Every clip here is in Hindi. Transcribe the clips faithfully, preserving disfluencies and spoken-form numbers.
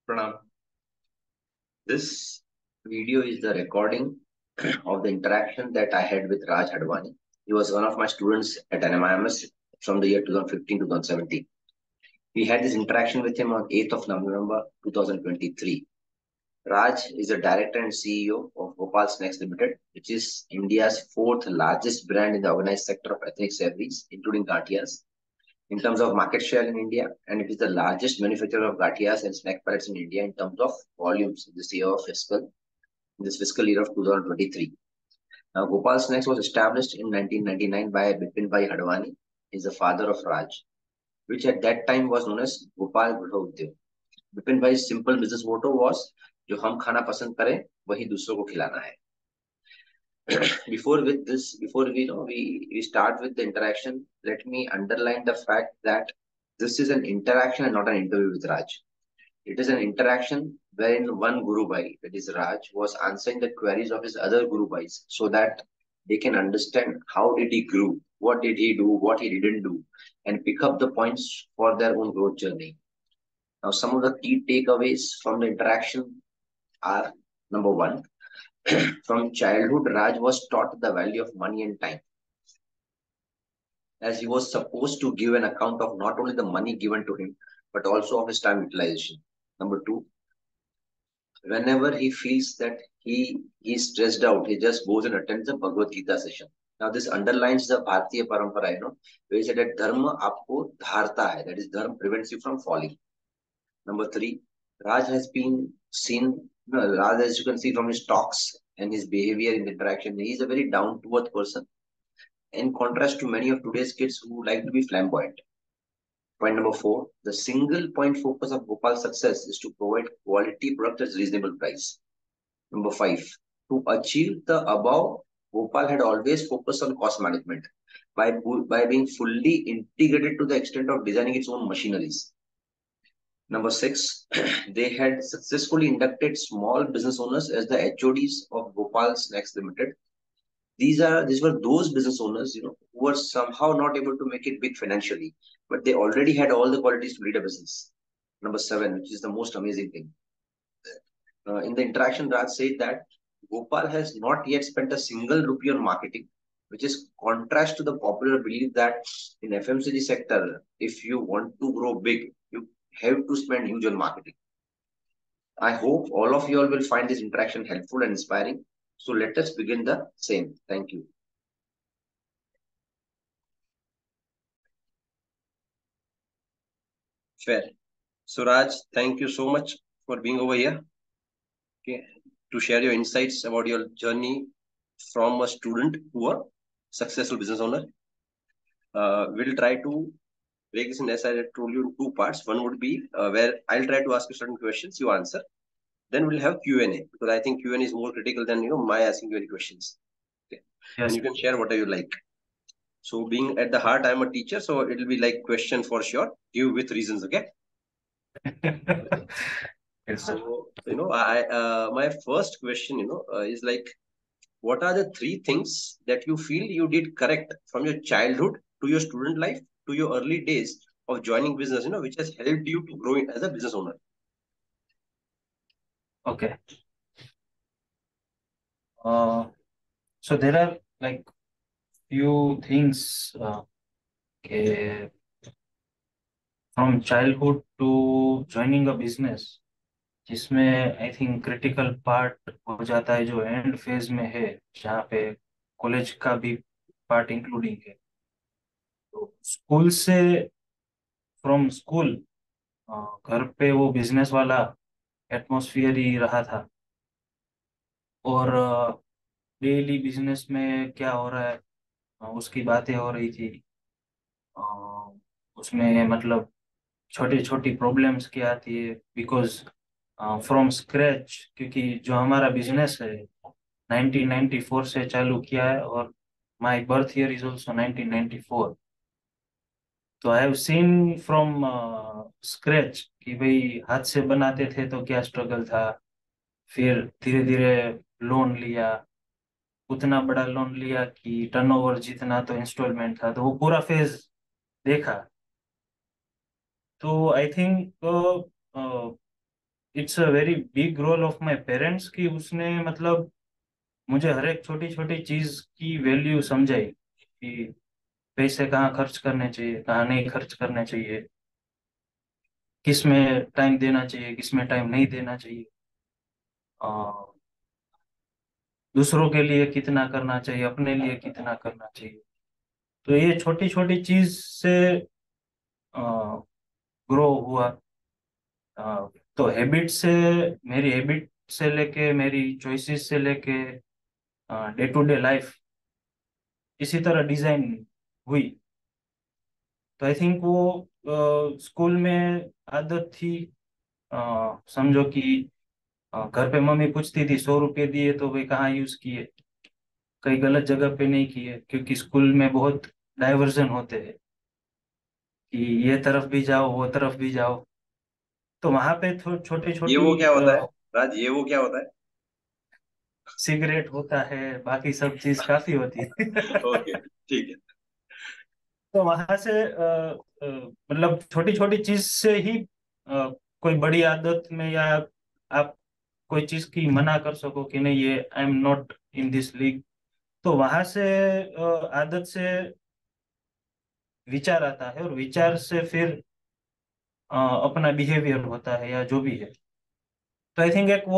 Pranam. This video is the recording of the interaction that I had with Raj Hadwani. He was one of my students at N M I M S from the year twenty fifteen to twenty seventeen. We had this interaction with him on eighth of November twenty twenty-three. Raj is the director and C E O of Gopal Snacks Limited, which is India's fourth largest brand in the organized sector of ethnic savories, including Gatiyas, in terms of market share in India, and it is the largest manufacturer of Gatiyas and snack pellets in India in terms of volumes this year of fiscal in this fiscal year of twenty twenty-three. Now, Gopal Snacks was established in nineteen ninety-nine by Bipin Bhai Hadwani. He is the father of Raj, which at that time was known as Gopal Gudha Udyog. Bipin Bhai's simple business motto was, जो हम खाना पसंद करें वही दूसरों को खिलाना है. before with this, before we know we, we start with the interaction, let me underline the fact that this is an interaction and not an interview with Raj. It is an interaction wherein one Guru Bhai, that is Raj, was answering the queries of his other Guru Bhais so that they can understand how did he grow, what did he do, what he didn't do, and pick up the points for their own growth journey. Now, some of the key takeaways from the interaction are: number one, from childhood, Raj was taught the value of money and time, as he was supposed to give an account of not only the money given to him, but also of his time utilization. Number two, whenever he feels that he is stressed out, he just goes and attends a Bhagavad Gita session. Now, this underlines the Bharatiya Parampara, you know, where he said that Dharma aapko dharta hai, that is, Dharma prevents you from falling. Number three, Raj has been seen, you know, Raj, as you can see from his talks and his behavior in the interaction, he is a very down to earth person, in contrast to many of today's kids who like to be flamboyant. Point number four, the single point focus of Gopal's success is to provide quality product at reasonable price. Number five, to achieve the above, Gopal had always focused on cost management by, by being fully integrated to the extent of designing its own machineries. Number six, they had successfully inducted small business owners as the H O Ds of Gopal Snacks Limited. These are these were those business owners, you know, who were somehow not able to make it big financially, but they already had all the qualities to lead a business. Number seven, which is the most amazing thing. Uh, in the interaction, Raj said that Gopal has not yet spent a single rupee on marketing, which is contrast to the popular belief that in F M C G sector, if you want to grow big, you have to spend huge on marketing. I hope all of you all will find this interaction helpful and inspiring. So let us begin the same. Thank you. Fair. So Raj, thank you so much for being over here. Okay, to share your insights about your journey from a student to a successful business owner. Uh, we'll try to break this in, as I told you, in two parts. One would be uh, where I'll try to ask you certain questions, you answer. Then we'll have Q and A, because I think Q and A is more critical than, you know, my asking you any questions. Okay. Yes. And you can share whatever you like. So being at the heart, I'm a teacher, so it'll be like question for sure. Give with reasons, okay? Yes, sir. So, you know, I uh, my first question, you know, uh, is like, what are the three things that you feel you did correct from your childhood to your student life to your early days of joining business, you know, which has helped you to grow as a business owner? Okay. Uh, so there are like few things uh, okay, from childhood to joining a business, जिसमें आई थिंक क्रिटिकल पार्ट हो जाता है जो एंड फेज में है, जहाँ पे कॉलेज का भी पार्ट इंक्लूडिंग है. तो स्कूल से, फ्रॉम स्कूल घर पे वो बिजनेस वाला एटमॉस्फेयर ही रहा था, और डेली बिजनेस में क्या हो रहा है अ, उसकी बातें हो रही थी. अ, उसमें मतलब छोटी छोटी प्रॉब्लम्स क्या आती है, बिकॉज फ्रॉम स्क्रैच, क्योंकि जो हमारा बिजनेस है नाइनटीन नाइंटी फोर से चालू किया है, और my birth year is also nineteen ninety four. तो I have seen from scratch कि भाई हाथ से बनाते थे तो क्या स्ट्रगल था. फिर धीरे धीरे लोन लिया, उतना बड़ा लोन लिया कि टर्नओवर जितना तो इंस्टॉलमेंट था, तो वो पूरा फेज देखा. तो I think it's a very big role of my parents कि उसने मतलब मुझे हर एक छोटी छोटी चीज की वैल्यू समझाई कि पैसे कहाँ खर्च करने चाहिए, कहाँ नहीं खर्च करने चाहिए, किस में टाइम देना चाहिए, किस में टाइम नहीं देना चाहिए, अ, दूसरों के लिए कितना करना चाहिए, अपने लिए कितना करना चाहिए। तो ये छोटी छोटी चीज से ग्रो हुआ। अ, तो हैबिट से, मेरी हैबिट से लेके मेरी चॉइसेस से लेके डे टू डे लाइफ इसी तरह डिजाइन हुई। तो आई थिंक वो स्कूल में आदत थी। अ, समझो कि अ, घर पे मम्मी पूछती थी सौ रुपये दिए तो भाई कहाँ यूज किए, कई गलत जगह पे नहीं किए, क्योंकि स्कूल में बहुत डाइवर्जन होते हैं कि ये तरफ भी जाओ वो तरफ भी जाओ। तो वहां पे छोटी ये छोटी वो क्या होता है राज, ये वो क्या होता है? सिगरेट होता है, बाकी सब चीज काफी होती है। ओके, ठीक है। तो वहां से अ, अ, मतलब छोटी छोटी चीज से ही अ, कोई बड़ी आदत में, या आप कोई चीज की मना कर सको कि नहीं ये I am not in this league. तो वहां से अ, आदत से विचार आता है, और विचार से फिर अ, अपना बिहेवियर होता है या जो भी है। तो आई थिंक एक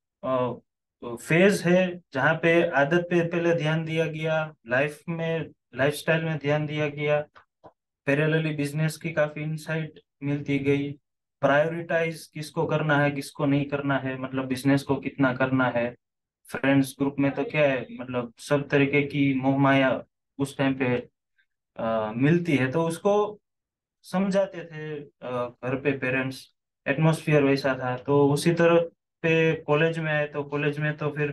वो फेज है जहाँ पे आदत पे पहले ध्यान दिया गया, लाइफ में लाइफस्टाइल में ध्यान दिया गया, पैरेलली बिजनेस की काफी इंसाइट मिलती गई, प्रायोरिटाइज किसको करना है किसको नहीं करना है, मतलब बिजनेस को कितना करना है। फ्रेंड्स ग्रुप में तो क्या है, मतलब सब तरीके की मोह माया उस टाइम पे अ, मिलती है, तो उसको समझाते थे अ, घर पे पेरेंट्स। एटमॉस्फेयर वैसा था, तो उसी तरह पे कॉलेज में आए, तो कॉलेज में तो फिर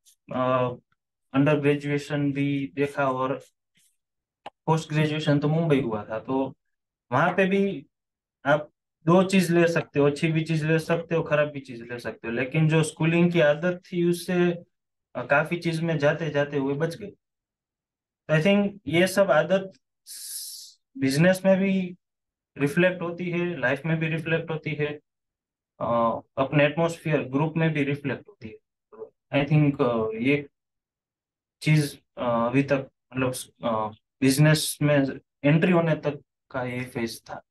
अंडर ग्रेजुएशन भी देखा, और पोस्ट ग्रेजुएशन तो मुंबई हुआ था। तो वहां पे भी आप दो चीज ले सकते हो, अच्छी भी चीज ले सकते हो, खराब भी चीज ले सकते हो, लेकिन जो स्कूलिंग की आदत थी उससे अ, काफी चीज में जाते जाते हुए बच गए। आई थिंक ये सब आदत बिजनेस में भी रिफ्लेक्ट होती है, लाइफ में भी रिफ्लेक्ट होती है, अ, अपने एटमॉस्फेयर ग्रुप में भी रिफ्लेक्ट होती है। आई थिंक ये चीज अ, अभी तक मतलब बिजनेस में एंट्री होने तक का ये फेज था।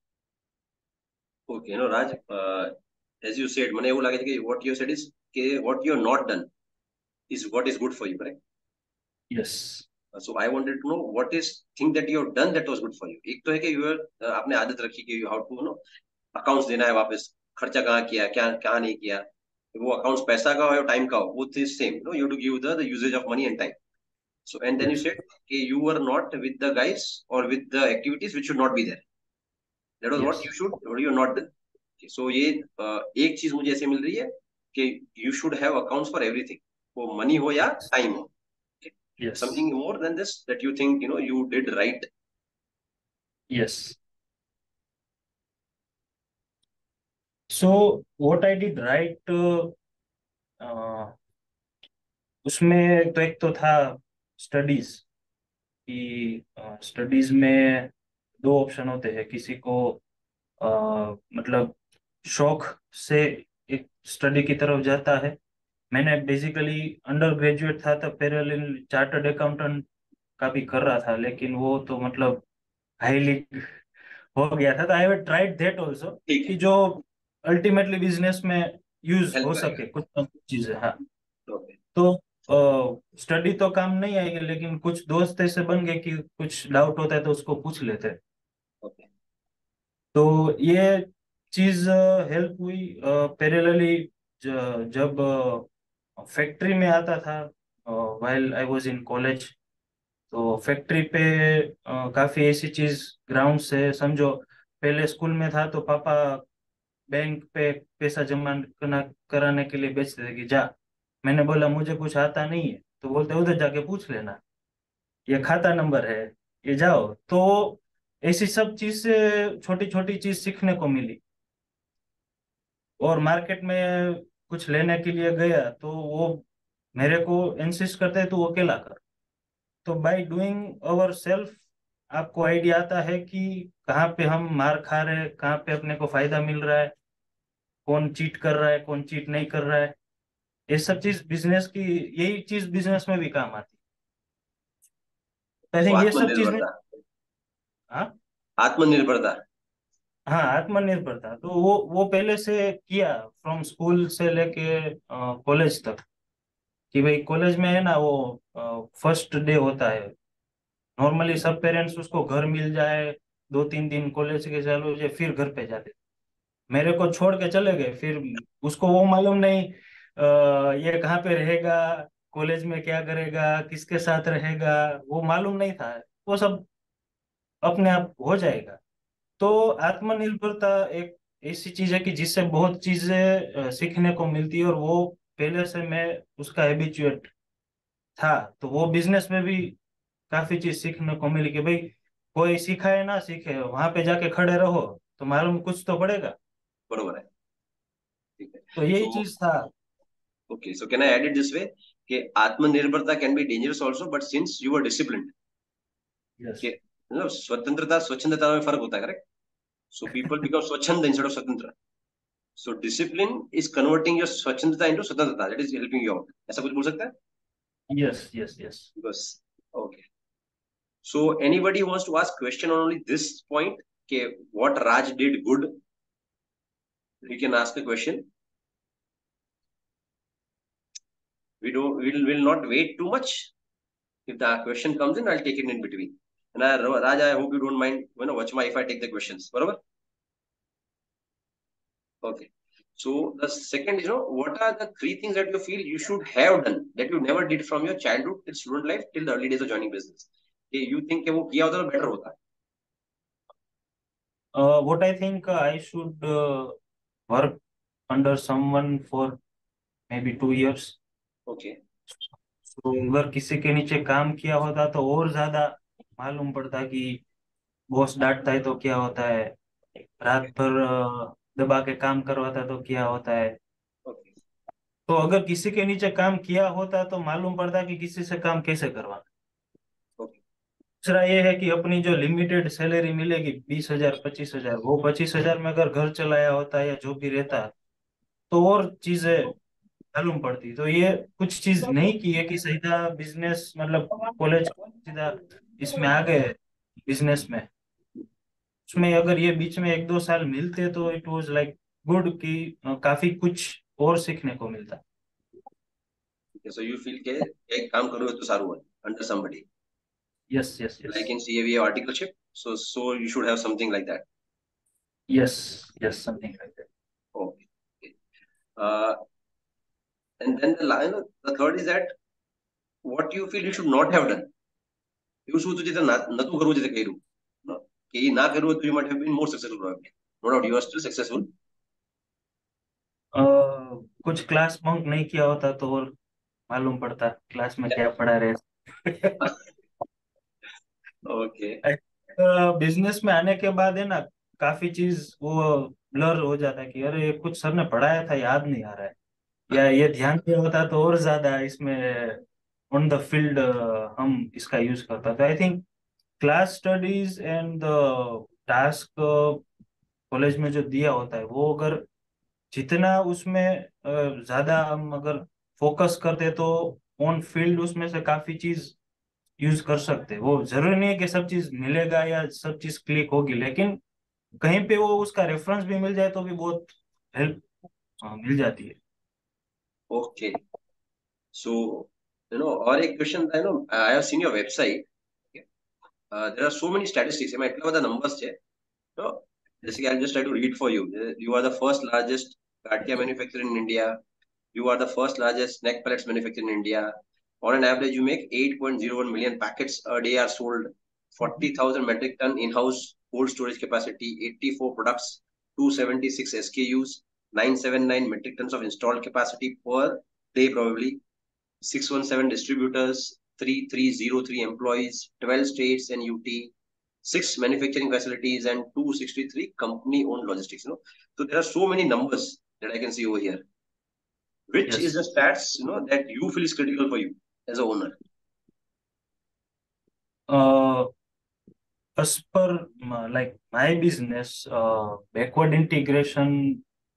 Okay, no Raj, as you said, મને એવું લાગે છે કે what you said is કે what you have not done is what is good for you, correct? Yes. So I wanted to know what is thing that you have done that was good for you. एक तो है कि you have आपने आदत रखी कि हाउ टू नो अकाउंट्स देना है वापस, खर्चा कहाँ किया, क्या कहाँ नहीं किया, वो अकाउंट्स पैसा का हो या टाइम का हो, वो is same, no, you to give the usages of money and time. So and then you yes. said कि you were not with the guys or with the activities which should not be there. That was what yes. you should or you not done. Okay, so ये uh, एक चीज मुझे ऐसे मिल रही है कि you should have accounts for everything. वो मनी हो या टाइम हो. Okay. Yes. Something more than this that you think you know you did right. Yes. So what I did right, उसमें तो एक तो था स्टडीज कि स्टडीज में दो ऑप्शन होते हैं। किसी को अ, मतलब शौक से एक स्टडी की तरफ जाता है। मैंने बेसिकली अंडर ग्रेजुएट था तब पैरेलल चार्टर्ड अकाउंटेंट का भी कर रहा था, लेकिन वो तो मतलब हाईली हो गया था। तो I have tried that also ठीक कि है, जो अल्टीमेटली बिजनेस में यूज हेल्प हो करेगा. सके कुछ ना कुछ चीजें। हाँ। ओके. तो स्टडी तो काम नहीं आएगी, लेकिन कुछ दोस्त ऐसे बन गए कि कुछ डाउट होता है तो उसको पूछ लेते हैं। ओके. तो ये चीज हेल्प हुई पैरेलली। जब फैक्ट्री में आता था while I was in college, तो फैक्ट्री पे अ, काफी ऐसी चीज ग्राउंड से समझो। पहले स्कूल में था तो पापा बैंक पे पैसा जमा करना कराने के लिए भेजते थे कि जा। मैंने बोला मुझे कुछ आता नहीं है, तो बोलते उधर जाके पूछ लेना, ये खाता नंबर है, ये जाओ। तो ऐसी सब चीज से छोटी छोटी चीज सीखने को मिली। और मार्केट में कुछ लेने के लिए गया तो वो मेरे को इंसिस्ट करते हैं तो वो अकेला कर। तो बाय डूइंग अवर सेल्फ आपको आइडिया आता है कि कहाँ पे हम मार खा रहे हैं, कहाँ पे अपने को फायदा मिल रहा है, कौन चीट कर रहा है, कौन चीट नहीं कर रहा है, ये सब चीज बिजनेस की, यही चीज बिजनेस में भी काम आती है। आई सो थिंक ये सब चीज में। आत्मनिर्भरता, हाँ। आत्मनिर्भरता। हाँ, आत्मनिर्भरता तो वो वो पहले से किया, फ्रॉम स्कूल से लेके कॉलेज तक। कि भाई कॉलेज में है ना, वो फर्स्ट डे होता है, नॉर्मली सब पेरेंट्स उसको घर मिल जाए, दो तीन दिन कॉलेज के चालू हो जाए, फिर घर पे जाते। मेरे को छोड़ के चले गए, फिर उसको वो मालूम नहीं आ, ये कहाँ पे रहेगा, कॉलेज में क्या करेगा, किसके साथ रहेगा, वो मालूम नहीं था। वो सब अपने आप हो जाएगा। तो आत्मनिर्भरता एक ऐसी चीज है कि जिससे बहुत चीजें अ, सीखने को मिलती है, और वो पहले से मैं उसका हैबिचुएट था। तो वो बिजनेस में भी काफी चीज सीखने को मिली कि भाई कोई सिखाए ना सीखे, वहां पे जाके खड़े रहो तो मालूम कुछ तो पड़ेगा। बरोबर है। ठीक है। तो यही सो चीज था। Okay, so can I add it this way कि आत्मनिर्भरता can be dangerous also, but since you are discipline, yes. कि मतलब स्वतंत्रता स्वच्छंदता में फर्क होता है, करेक्ट? सो पीपल बिकम स्वच्छंद इंस्टेड ऑफ स्वतंत्र. So discipline is converting your स्वच्छंदता इनटू स्वतंत्रता, that is helping you out, ऐसा कुछ बोल सकता है? Yes, yes, yes. बस. Okay. So anybody wants to ask question on only this point, okay, what Raj did good, we can ask a question. We don't, we'll, will not wait too much. If the question comes in, I'll take it in between. And I, Raj, I hope you don't mind, you know, watch my if I take the questions. Barabar? Okay. So the second is, you know, what are the three things that you feel you should have done that you never did from your childhood till student life till the early days of joining business? Okay, you think कि वो किया होता तो better होता. Uh, what I think uh, I should uh, work under someone for maybe two years. Okay. तो अगर किसी के नीचे काम किया होता तो और ज्यादा मालूम पड़ता कि बॉस डांटता है तो क्या होता है, रात Okay. भर अ, दबा के काम करवाता तो क्या होता है। Okay. तो अगर किसी के नीचे काम किया होता तो मालूम पड़ता कि किसी से काम कैसे करवाना। Okay. दूसरा ये है कि अपनी जो लिमिटेड सैलरी मिलेगी, बीस हजार, पच्चीस हजार, वो पच्चीस हजार में अगर घर चलाया होता या जो भी रहता, तो और चीजें मालूम पड़ती। तो ये कुछ चीज नहीं की है कि सीधा बिजनेस, मतलब कॉलेज सीधा इसमें आ गए बिजनेस में। उसमें अगर ये बीच में एक दो साल मिलते तो इट वाज लाइक गुड, कि अ, काफी कुछ और सीखने को मिलता। Okay. So you feel कि एक काम करो तो सारू है under somebody. Yes, yes, yes. Like in C A we have articleship, so so you should have something like that. Yes, yes, something like that. Okay. Uh, and then the line, the third is that what you feel you should not have done. You should just not not to करो जैसे कह रहा no कि ये ना करो तो you might have been more successful probably. No doubt you are still successful. कुछ क्लास बंक नहीं किया होता तो और मालूम पड़ता क्लास में क्या पढ़ा रहे। Okay. बिजनेस में आने के बाद है ना, काफी चीज वो ब्लर हो जाता है कि अरे ये कुछ सर ने पढ़ाया था याद नहीं आ रहा है, या ये ध्यान दिया होता तो और ज्यादा इसमें ऑन द फील्ड हम इसका यूज करता। तो I think class studies and the task college में जो दिया होता है, वो अगर जितना उसमें अ, ज्यादा हम अगर फोकस करते तो ऑन फील्ड उसमें से काफी चीज यूज कर सकते हैं। वो जरूरी नहीं है कि सब चीज मिलेगा या सब चीज क्लिक होगी, लेकिन कहीं पे वो उसका रेफरेंस भी मिल जाए तो भी बहुत हेल्प मिल जाती है। Okay. So you know और एक question था, you know I have seen your website. Okay. Uh, there are so many statistics. मैं इतना बता numbers है. No, जैसे कि I'll just try to read for you. You are the first largest gathiya manufacturer in India. You are the first largest neck pellets manufacturer in India. On an average, you make eight point zero one million packets a day are sold. forty thousand metric ton in-house cold storage capacity. eighty-four products, two hundred seventy-six S K Us, nine hundred seventy-nine metric tons of installed capacity per day probably. six hundred seventeen distributors, three thousand three hundred three employees, twelve states and U T, six manufacturing facilities, and two hundred sixty-three company-owned logistics. You know, so there are so many numbers that I can see over here. Which is yes. the stats you know that you feel is critical for you as a owner? as per like my business, backward integration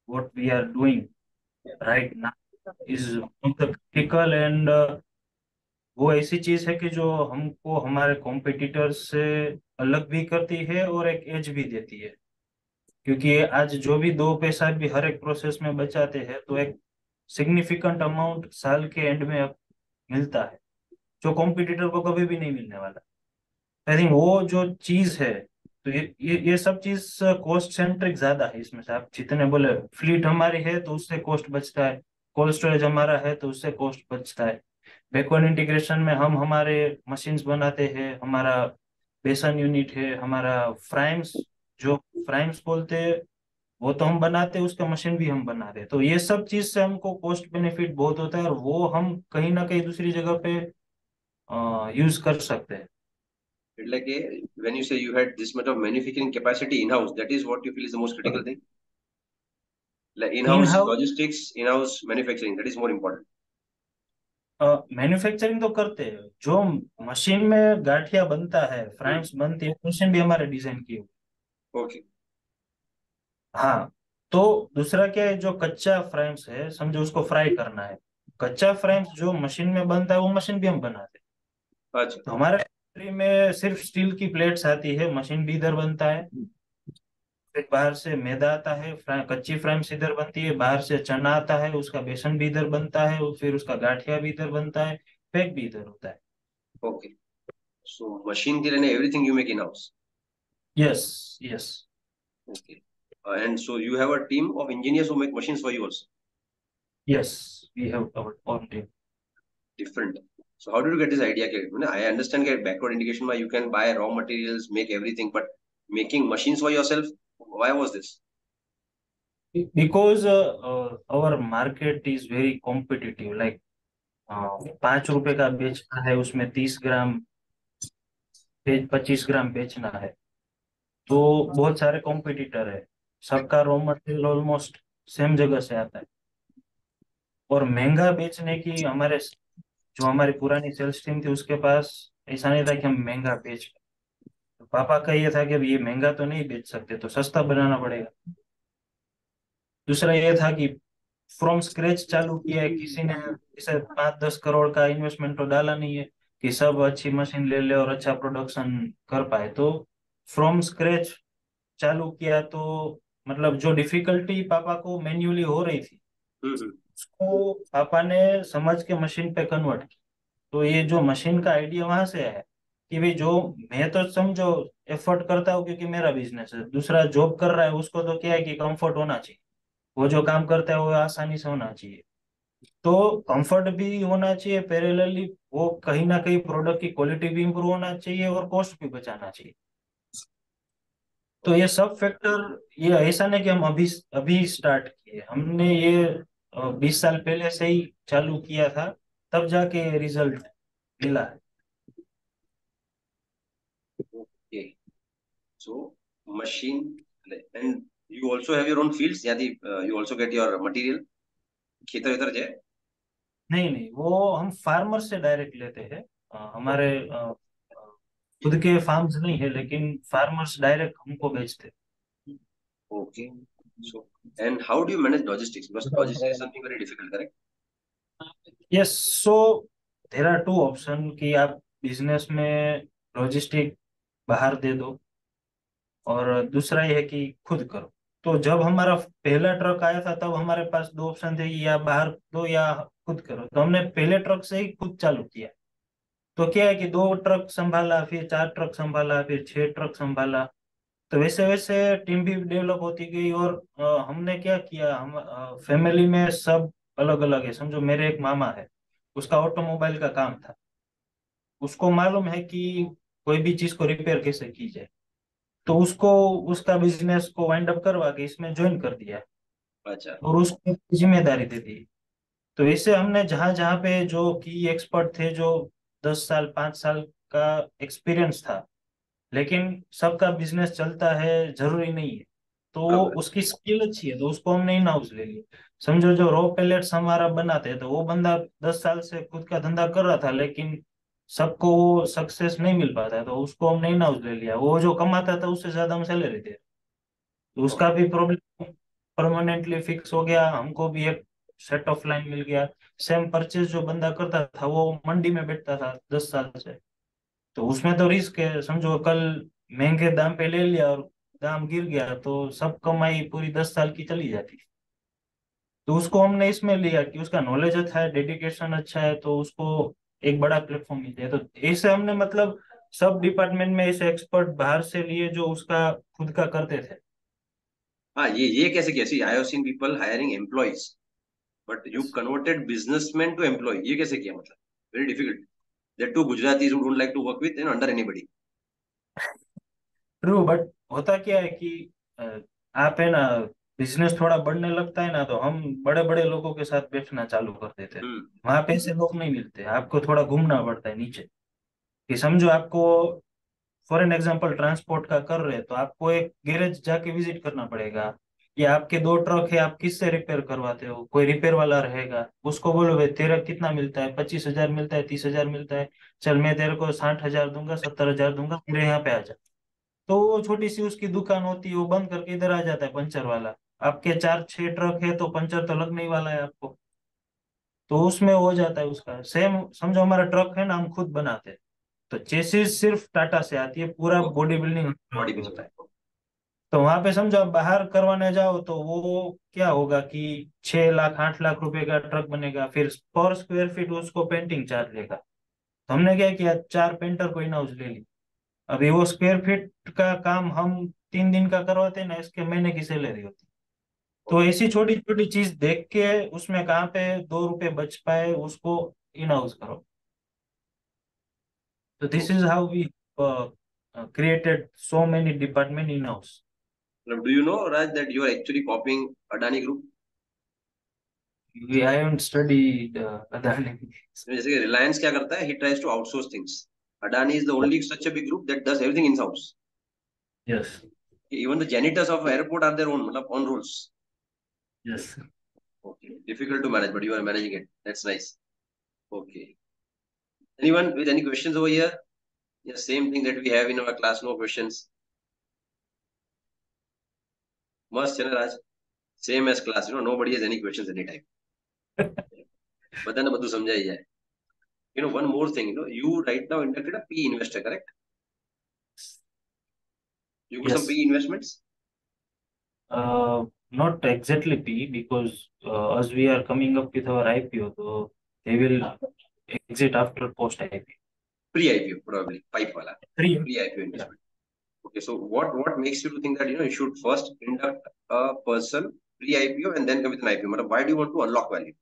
what we are doing right now is one of the critical and uh, वो ऐसी चीज है कि जो हमको हमारे कॉम्पिटिटर्स से अलग भी करती है और एक एज भी देती है। क्योंकि आज जो भी दो पैसा भी हर एक प्रोसेस में बचाते हैं तो एक सिग्निफिकेंट अमाउंट साल के एंड में अब मिलता है, जो कॉम्पिटिटर को कभी भी नहीं मिलने वाला। आई थिंक वो जो चीज है, तो ये ये ये सब चीज कॉस्ट सेंट्रिक ज्यादा है इसमें से। आप जितने बोले फ्लीट हमारी है तो उससे कॉस्ट बचता है, कोल्ड स्टोरेज हमारा है तो उससे कॉस्ट बचता है, बैकवर्ड इंटीग्रेशन में हम हमारे मशीन्स बनाते हैं, हमारा बेसन यूनिट है, हमारा फ्राइम्स जो फ्राइम्स बोलते हैं वो तो हम बनाते हैं, उसका मशीन भी हम बनाते हैं। तो ये सब चीज से हमको कॉस्ट बेनिफिट बहुत होता है और वो हम कहीं ना कहीं दूसरी जगह पे यूज कर सकते हैं। Like a, when you say you had this much of manufacturing capacity in-house, that is what you feel is the most critical thing. Like in in-house house logistics, in-house manufacturing, that is more important. Manufacturing तो करते हैं, जो मशीन में गाठिया बनता है, Hmm. फ्राइम्स बनती है, मशीन भी हमारे डिजाइन की हुई। Okay. हाँ। तो दूसरा क्या है, जो कच्चा फ्राइम्स है समझो उसको फ्राई करना है, कच्चा फ्राइम्स जो मशीन में बनता है वो मशीन भी हम बनाते हैं। अच्छा. तो हमारे फैक्ट्री में सिर्फ स्टील की प्लेट्स आती है, मशीन भी इधर बनता है। फिर बाहर से मैदा आता है, फ्रा, कच्ची फ्राइम्स इधर बनती है, बाहर से चना आता है, उसका बेसन भी इधर बनता है, और फिर उसका गाठिया भी इधर बनता है, पैक भी इधर होता है। Okay. So machine and everything you make in-house. Yes yes. Okay. Uh, and so you have a team of engineers who make machines for you also. Yes, we have our own team. Different. So how did you get this idea? Ke- you know, I understand that backward integration where you can buy raw materials, make everything, but making machines for yourself, why was this? Because our market is very competitive, like पांच रुपए का बेचना है, उसमें तीस ग्राम बेच पच्चीस ग्राम बेचना है, तो बहुत सारे कॉम्पिटिटर है, सबका रॉ मटेरियल ऑलमोस्ट सेम जगह से आता है। और महंगा बेचने की हमारे जो हमारी पुरानी सेल्स टीम थी उसके पास ऐसा नहीं था कि हम महंगा बेच, तो पापा का ये था कि अब ये महंगा तो नहीं बेच सकते तो सस्ता बनाना पड़ेगा। दूसरा ये था कि फ्रॉम स्क्रैच चालू किया है, किसी ने इसे पाँच दस करोड़ का इन्वेस्टमेंट तो डाला नहीं है कि सब अच्छी मशीन ले ले और अच्छा प्रोडक्शन कर पाए। तो फ्रॉम स्क्रैच चालू किया, तो मतलब जो डिफिकल्टी पापा को मैन्युअली हो रही थी Hmm. उसको पापा ने समझ के मशीन पे कन्वर्ट किया। तो ये जो मशीन का आइडिया वहां से आया कि भाई जो मैं तो समझो एफर्ट करता हूँ क्योंकि मेरा बिजनेस है, दूसरा जॉब कर रहा है उसको तो क्या है कि कंफर्ट होना चाहिए, वो जो काम करता है वो आसानी से होना चाहिए। तो कंफर्ट भी होना चाहिए, पैरेलली वो कहीं ना कहीं प्रोडक्ट की क्वालिटी भी इंप्रूव होना चाहिए और कॉस्ट भी बचाना चाहिए। तो ये सब फैक्टर, ये ऐसा नहीं कि हम अभी अभी स्टार्ट किए, हमने ये बीस साल पहले से ही चालू किया था, तब जाके रिजल्ट मिला है। Okay. So machine, and you also have your own fields. Yeah, the, uh, you also get your material. खेतर वेतर है. नहीं नहीं, वो हम फार्मर से डायरेक्ट लेते हैं। अ, हमारे अ, अ, खुद के फार्म्स नहीं है, लेकिन फार्मर्स डायरेक्ट हमको बेचते Okay. So, and how do you manage logistics? Because logistics is हैं। something very difficult, correct? Yes, so there are two option कि आप बिजनेस में लॉजिस्टिक बाहर दे दो, और दूसरा ये है कि खुद करो। तो जब हमारा पहला ट्रक आया था तब हमारे पास दो ऑप्शन थे कि या बाहर दो या खुद करो, तो हमने पहले ट्रक से ही खुद चालू किया। तो क्या है कि दो ट्रक संभाला, फिर चार ट्रक संभाला, फिर छह ट्रक संभाला, तो वैसे वैसे टीम भी डेवलप होती गई। और अ, हमने क्या किया, हम फैमिली में सब अलग अलग है, समझो मेरे एक मामा है, उसका ऑटोमोबाइल का काम था, उसको मालूम है कि कोई भी चीज को रिपेयर कैसे की जाए, तो उसको उसका बिजनेस को वाइंड अप करवा के इसमें ज्वाइन कर दिया अच्छा. और उसको जिम्मेदारी दे दी। तो इससे हमने जहां जहां पे जो की एक्सपर्ट थे, जो दस साल पांच साल का एक्सपीरियंस था, लेकिन सबका बिजनेस चलता है जरूरी नहीं है, तो बरोबर. उसकी स्किल अच्छी है तो उसको हमने इन हाउस ले लिया। समझो जो रॉ पेलेट्स हमारा बनाते हैं, तो वो बंदा दस साल से खुद का धंधा कर रहा था, लेकिन सबको वो सक्सेस नहीं मिल पाता है, तो उसको हमने इन हाउस ले लिया। वो जो कमाता था उससे ज्यादा हम सैलरी दे, तो Okay. उसका भी प्रॉब्लम परमानेंटली फिक्स हो गया, हमको भी एक सेट ऑफ लाइन मिल गया। सेम परचेज जो बंदा करता था वो मंडी में बैठता था दस साल से, तो उसमें तो रिस्क है। समझो कल महंगे दाम पे ले लिया और दाम गिर गया तो सब कमाई पूरी दस साल की चली जाती। तो उसको हमने इसमें लिया कि उसका नॉलेज अच्छा है, डेडिकेशन अच्छा है, तो उसको एक बड़ा प्लेटफॉर्म मिल जाए। तो ऐसे हमने मतलब सब डिपार्टमेंट में ऐसे एक्सपर्ट बाहर से लिए जो उसका खुद का करते थे। हाँ, ये ये कैसे कैसे I have seen people hiring employees but you Yes. Converted businessman to employ, ये कैसे किया? मतलब very difficult, that to Gujaratis who don't like to work with you know under anybody. True, but होता क्या है कि अ, आप है ना, बिजनेस थोड़ा बढ़ने लगता है ना तो हम बड़े बड़े लोगों के साथ बैठना चालू कर देते हैं। हम्म। वहां पे ऐसे लोग नहीं मिलते, आपको थोड़ा घूमना पड़ता है नीचे। कि समझो आपको फॉर एन एग्जांपल ट्रांसपोर्ट का कर रहे हैं तो आपको एक गैरेज जाके विजिट करना पड़ेगा। या आपके दो ट्रक है, आप किससे रिपेयर करवाते हो, कोई रिपेयर वाला रहेगा, उसको बोलो भाई तेरा कितना मिलता है, पच्चीस हजार मिलता है, तीस हजार मिलता है, चल मैं तेरे को साठ हजार दूंगा, सत्तर हजार दूंगा, मेरे यहाँ पे आ जा। तो वो छोटी सी उसकी दुकान होती है, वो बंद करके इधर आ जाता है पंचर वाला। आपके चार छह ट्रक है तो पंचर तो लगने ही वाला है आपको। तो उसमें हो जाता है उसका सेम। समझो हमारा ट्रक है ना, हम खुद बनाते हैं, तो चेसिस सिर्फ टाटा से आती है, पूरा बॉडी बिल्डिंग बॉडी होता बिल्डिंग। है। तो वहां पे समझो आप बाहर करवाने जाओ तो वो क्या होगा कि छह लाख आठ लाख रुपए का ट्रक बनेगा, फिर पर स्क्वायर फीट उसको पेंटिंग चार्ज लेगा। तो हमने क्या किया, चार पेंटर को इन हाउस ले ली। अभी वो स्क्वायर फीट का काम हम तीन दिन का करवाते हैं ना, इसके महीने की सैलरी होती। तो ऐसी छोटी छोटी चीज देख के उसमें कहाँ पे दो रुपए बच पाए उसको इन हाउस करो। तो this is how we created so many department in house. Do you know Raj that you are actually copying Adani group? We I haven't studied Adani. जैसे कि रिलायंस क्या करता है, he tries to outsource things. Adani is the only such a big group that does everything in house. Yes. Even the janitors of airport are their own, मतलब on rules. Yes. Okay, difficult to manage, but you are managing it. That's nice. Okay. Anyone with any questions over here? Yeah, same thing that we have in our class. No questions. Must, you know, Raj. Same as class. You know, nobody has any questions anytime. But then, badhu samjha hi jaye. You know, one more thing. You know, you right now inducted a P E investor, correct? You got some Yes. P E investments. Uh, Not exactly P, because uh, as we are coming up with our I P O, so they will exit after post I P O. Pre-I P O, probably. Pipe wala. Three. Pre-I P O Yeah. investment. Okay, so what what makes you to think that you know you should first induct a person pre-I P O and then come with an I P O? मतलब, why do you want to unlock value?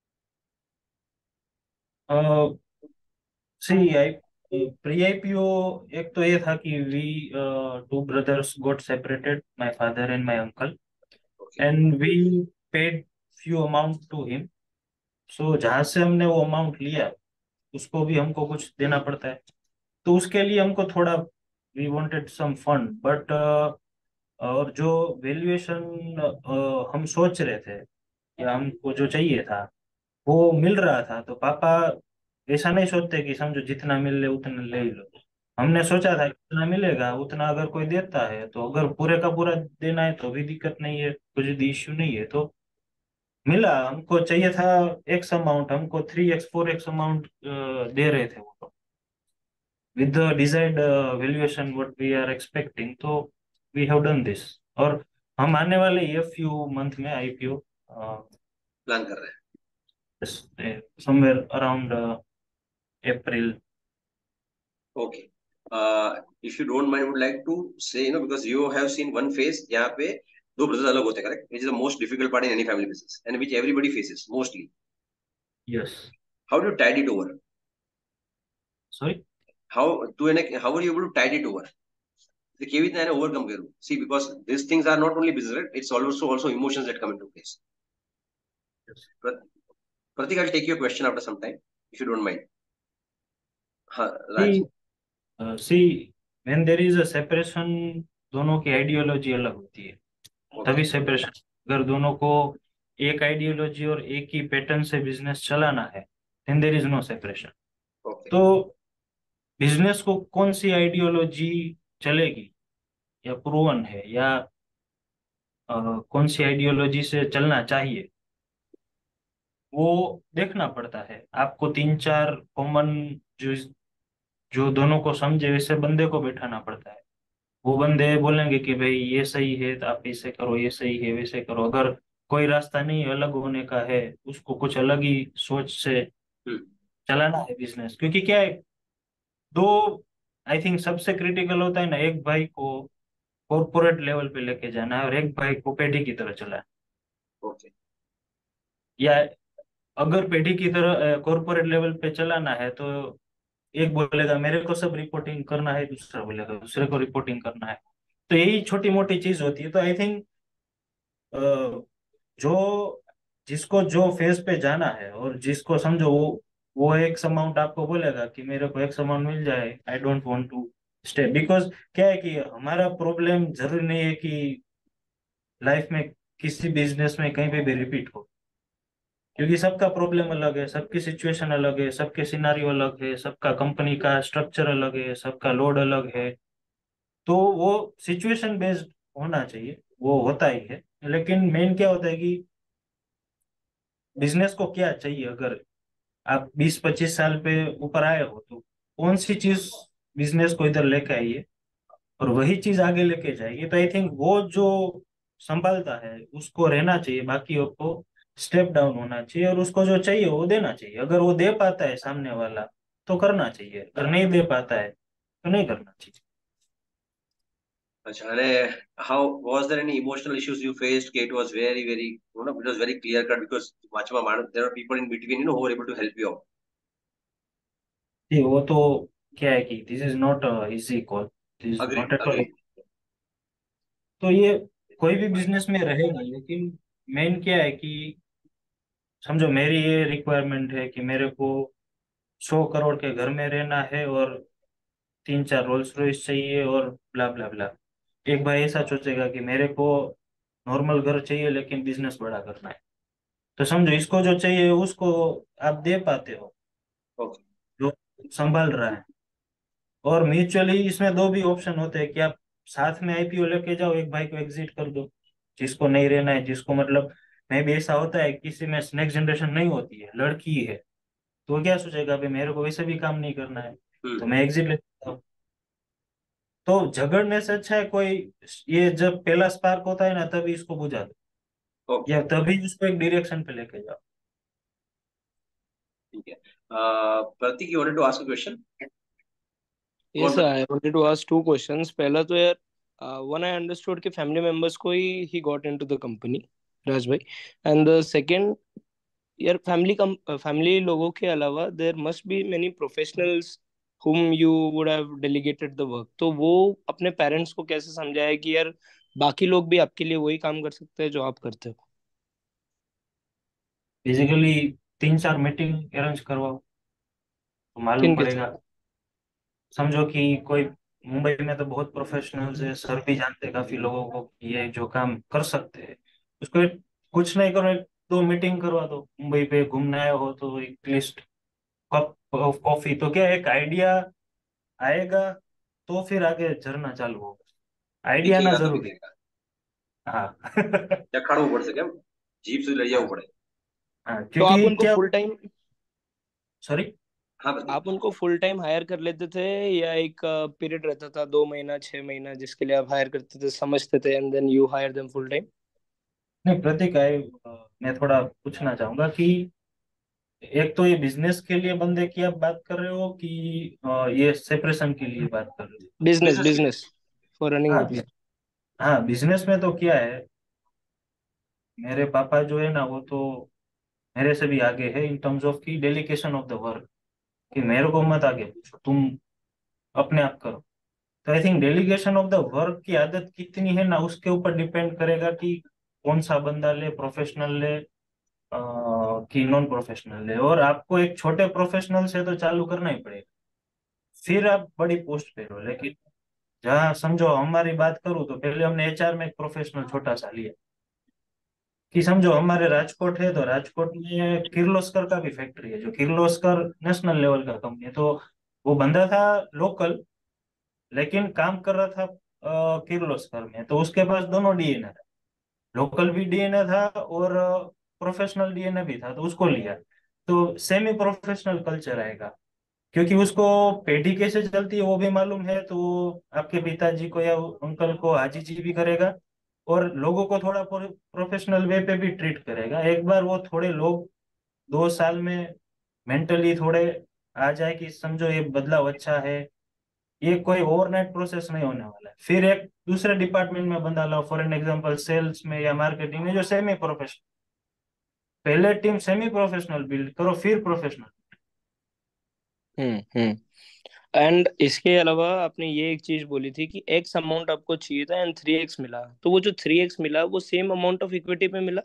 Uh, See, I pre-I P O एक तो ये था कि we uh, two brothers got separated, my father and my uncle, Okay. and we paid few amount to him. So जहाँ से हमने वो अमाउंट लिया उसको भी हमको कुछ देना पड़ता है। तो उसके लिए हमको थोड़ा we wanted some fund, but और जो वैल्यूएशन हम सोच रहे थे या हमको जो चाहिए था वो मिल रहा था, तो पापा ऐसा नहीं सोचते कि समझो जितना मिल ले उतना ले ही लो। हमने सोचा था जितना मिलेगा उतना अगर कोई देता है तो अगर पूरे का पूरा देना है तो भी दिक्कत नहीं है, कुछ भी इश्यू नहीं है। तो मिला, हमको चाहिए था एक्स अमाउंट, हमको three X four X amount दे रहे थे वो तो, with the desired uh, valuation what we are expecting, तो we have done this। और हम आने वाले ये फ्यू मंथ में I P O प्लान कर रहे हैं। Somewhere around April. Okay. Uh, if you don't mind, I would like to say, you know, because you have seen one phase यहाँ पे दो brothers अलग होते हैं, correct? Which is the most difficult part in any family business and which everybody faces mostly. Yes. How do you tide it over? Sorry. How to an how are you able to tide it over? The કેવી રીતના એને overcome કર્યું? See, because these things are not only business, right? It's also also emotions that come into place. Prat- Pratik, I'll take your question after some time, if you don't mind. हाँ, Raj. See, when there is a separation, दोनों की आइडियोलॉजी अलग होती है, तभी Okay. सेपरेशन। अगर दोनों को एक आइडियोलॉजी और एक ही पैटर्न से बिजनेस चलाना है then there is no separation. Okay. तो बिजनेस को कौन सी आइडियोलॉजी चलेगी या प्रूवन है या अ, कौन सी आइडियोलॉजी से चलना चाहिए, वो देखना पड़ता है। आपको तीन चार कॉमन, जो जो दोनों को समझे वैसे बंदे को बैठाना पड़ता है। वो बंदे बोलेंगे कि भाई ये सही है तो आप ऐसे करो, ये सही है वैसे करो। अगर कोई रास्ता नहीं अलग होने का है, उसको कुछ अलग ही सोच से हम्म। चलाना है बिजनेस। क्योंकि क्या है, दो, आई थिंक सबसे क्रिटिकल होता है ना, एक भाई को कॉर्पोरेट लेवल पे लेके जाना है और एक भाई को पेढ़ी की तरह चलाना है। ओके। या अगर पेढ़ी की तरह कॉर्पोरेट लेवल पे चलाना है तो एक बोलेगा मेरे को सब रिपोर्टिंग करना है, दूसरा बोलेगा दूसरे को रिपोर्टिंग करना है। तो यही छोटी मोटी चीज होती है। तो आई थिंक जो जिसको जो फेज पे जाना है और जिसको समझो वो वो एक अमाउंट आपको बोलेगा कि मेरे को एक अमाउंट मिल जाए, I don't want to stay. Because क्या है कि हमारा प्रॉब्लम जरूरी नहीं है कि लाइफ में किसी बिजनेस में कहीं पे भी रिपीट हो। क्योंकि सबका प्रॉब्लम अलग है, सबकी सिचुएशन अलग है, सबके सिनारियो अलग है, सबका कंपनी का स्ट्रक्चर अलग है, सबका लोड अलग है। तो वो सिचुएशन बेस्ड होना चाहिए, वो होता ही है। लेकिन मेन क्या होता है कि बिजनेस को क्या चाहिए। अगर आप बीस पच्चीस साल पे ऊपर आए हो तो कौन सी चीज बिजनेस को इधर लेके आइए और वही चीज आगे लेके जाएगी। तो आई थिंक वो जो संभालता है उसको रहना चाहिए, बाकियों को स्टेप डाउन होना चाहिए और उसको जो चाहिए वो देना चाहिए। अगर वो दे पाता है सामने वाला तो करना चाहिए, अगर नहीं दे पाता है तो नहीं करना चाहिए। अच्छा, and uh, how was there any emotional issues you faced? It was very, very, you know, it was very clear cut because much more, there are people in between, you know, who were able to help you out. जी, वो तो क्या है कि this is not easy call, this is Agreed, not at all. agreed. तो ये कोई भी बिजनेस में रहेगा, लेकिन मेन क्या है कि समझो मेरी ये रिक्वायरमेंट है कि मेरे को सौ करोड़ के घर में रहना है और तीन चार रोल्स रॉयस चाहिए और ब्ला ब्ला ब्ला। एक भाई ऐसा सोचेगा कि मेरे को नॉर्मल घर चाहिए लेकिन बिजनेस बड़ा करना है। तो समझो इसको जो चाहिए उसको आप दे पाते हो, Okay. जो संभाल रहा है। और म्यूचुअली इसमें दो भी ऑप्शन होते हैं कि आप साथ में आईपीओ लेके जाओ, एक भाई को एग्जिट कर दो जिसको नहीं रहना है, जिसको मतलब मे भी ऐसा होता है किसी में नेक्स्ट जनरेशन नहीं होती है, लड़की है, तो वो क्या सोचेगा भाई मेरे को वैसे भी काम नहीं करना है तो Hmm. मैं एग्जिट लेता हूँ। तो झगड़ने से अच्छा है कोई, ये जब पहला स्पार्क होता है ना तभी इसको बुझा दो, Okay. या तभी उसको एक डायरेक्शन पे लेके जाओ। ठीक है। Uh, Pratik, you wanted to ask a question? Go Yes on, sir, Pratik. I wanted to ask two questions. पहला तो यार, uh, one I understood कि family members को ही he got into the company, राज भाई, and the second, यार फैमिली कम फैमिली लोगों के अलावा there must be many professionals whom you would have delegated the work. तो वो अपने पेरेंट्स को कैसे समझाया कि यार बाकी लोग भी आपके लिए वही काम कर सकते हैं जो आप करते हो? बेसिकली तीन चार मीटिंग अरेंज करवाओ तो मालूम किन के साथ? पड़ेगा। समझो कि कोई, मुंबई में तो बहुत प्रोफेशनल्स है, सर भी जानते हैं काफी लोगों को कि ये जो काम कर सकते हैं। उसको एक- कुछ नहीं करो, एक दो मीटिंग करवा दो। मुंबई पे घूमने आए हो तो एक लिस्ट कप ऑफ कॉफी, तो क्या एक आइडिया आएगा तो फिर आगे झरना चालू होगा। आइडिया ना दिखेगा तो जरूरी। दिखेगा। हाँ या खड़ो पड़ सके हम, जीप से लड़ जाओ हाँ पड़े। हाँ, तो आप क्योंकि उनको क्या, फुल टाइम सॉरी। हाँ प्रतीक। आप उनको फुल टाइम हायर कर लेते थे, या एक पीरियड रहता था दो महीना, छह महीना, जिसके लिए आप हायर करते थे, समझते थे, and then you hire them full time? नहीं प्रतीक, आई मैं थोड़ा पूछना चाहूंगा कि एक तो ये बिजनेस के लिए बंदे की आप बात कर रहे हो कि अ, ये सेपरेशन के लिए बात कर रहे हो? बिजनेस बिजनेस के लिए। बिजनेस फॉर रनिंग हाँ अ बि- बिजनेस। हाँ, बिजनेस में तो क्या है, मेरे पापा जो है ना वो तो मेरे से भी आगे है इन टर्म्स ऑफ की डेलीकेशन ऑफ द वर्क, कि मेरे को मत आगे पूछो, तुम अपने आप करो। तो I think delegation of the work की आदत कितनी है ना उसके ऊपर डिपेंड करेगा कि कौन सा बंदा ले, प्रोफेशनल ले अ, कि नॉन प्रोफेशनल ले। और आपको एक छोटे प्रोफेशनल से तो चालू करना ही पड़ेगा, फिर आप बड़ी पोस्ट पे हो। लेकिन जहाँ समझो हमारी बात करूँ तो पहले हमने एचआर में एक प्रोफेशनल छोटा सा लिया। कि समझो हमारे राजकोट है तो राजकोट में किर्लोस्कर का भी फैक्ट्री है, जो किर्लोस्कर नेशनल लेवल का कंपनी है। तो वो बंदा था लोकल, लेकिन काम कर रहा था अ, किर्लोस्कर में, तो उसके पास दोनों डीएनए है। लोकल भी डीएनए था और प्रोफेशनल डीएनए भी था, तो उसको लिया। तो सेमी प्रोफेशनल कल्चर आएगा, क्योंकि उसको पेटी कैसे चलती है वो भी मालूम है, तो वो आपके पिताजी को या अंकल को हाजी जी भी करेगा, और लोगों को थोड़ा प्रोफेशनल वे पे भी ट्रीट करेगा। एक बार वो थोड़े लोग दो साल में मेंटली थोड़े आ जाए कि समझो ये बदलाव अच्छा है, ये कोई ओवरनाइट प्रोसेस नहीं होने वाला है। फिर एक दूसरे डिपार्टमेंट में बंदा लाओ, फॉर एन एग्जांपल सेल्स में या मार्केटिंग में, जो सेमी प्रोफेशनल। पहले टीम सेमी प्रोफेशनल बिल्ड करो, फिर प्रोफेशनल। हम्म हम्म एंड इसके अलावा आपने ये एक चीज बोली थी कि एक्स अमाउंट आपको चाहिए था एंड थ्री एक्स मिला, तो वो जो थ्री एक्स मिला वो सेम अमाउंट ऑफ इक्विटी पे मिला?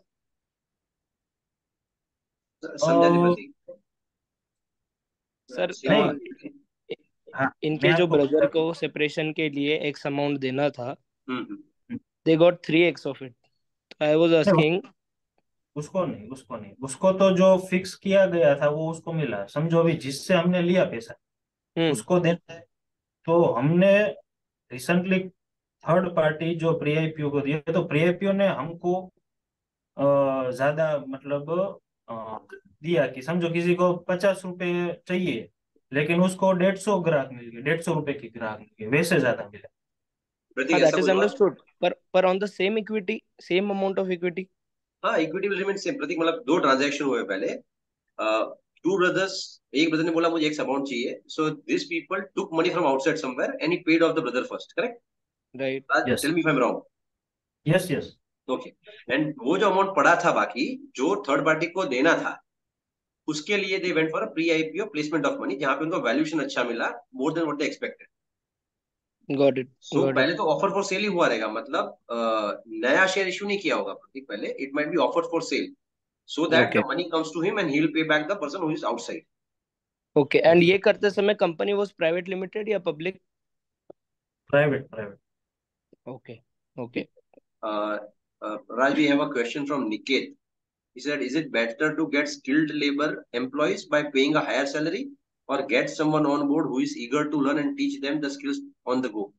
समझा नहीं प्रतीक। सर, सेम नहीं, अमाउंट। हाँ, मैं इनके जो आपको ब्रदर बता। को सेपरेशन के लिए एक्स अमाउंट देना था, hmm hmm. They got three X of it. I was नहीं, आस्किंग। उसको नहीं, उसको नहीं, उसको तो जो फिक्स किया गया था वो उसको मिला। समझो अभी जिससे हमने लिया पैसा हम्म उसको देना है। तो हमने रिसेंटली थर्ड पार्टी जो प्री आईपीओ को दिया, तो प्री आईपीओ ने हमको अ, ज्यादा मतलब अ, दिया कि समझो किसी को पचास रुपए चाहिए, लेकिन उसको डेढ़ सौ ग्राहक मिल गए, डेढ़ सौ रुपए की ग्राहक मिल गए, वैसे ज्यादा मिला। प्रतीक हाँ, ऐसा दैट इज कुछ हुआ। अंडरस्टूड, पर पर on the same equity, same amount of equity. हाँ, equity will remain same Pratik. मतलब दो ट्रांजैक्शन हुए पहले। टू ब्रदर्स, एक ब्रदर ने बोला मुझे एक अमाउंट चाहिए, so this people took money from outside somewhere and he paid off the brother first, correct? Right. Yes, tell me if I am wrong. Yes, yes. Okay. And वो जो अमाउंट पड़ा था बाकी, जो थर्ड पार्टी को देना था, उसके लिए they went for pre IPO placement of money, जहां पे उनको वैल्यूएशन अच्छा मिला, more than what they expected. Got it, so got it. पहले तो ऑफर फॉर सेल ही हुआ रहेगा, मतलब अ, नया शेयर इशू नहीं किया होगा प्रतीक पहले। It might be offer for sale, so that okay, the money comes to him and he'll pay back the person who is outside. Okay. And ये करते समय कंपनी वाज प्राइवेट लिमिटेड या public? Private, private. Okay, okay. Uh, uh, Raj, we have a question from Niket. He said, is it better to get skilled labor employees by paying a higher salary, or get someone on board who is eager to learn and teach them the skills on the go?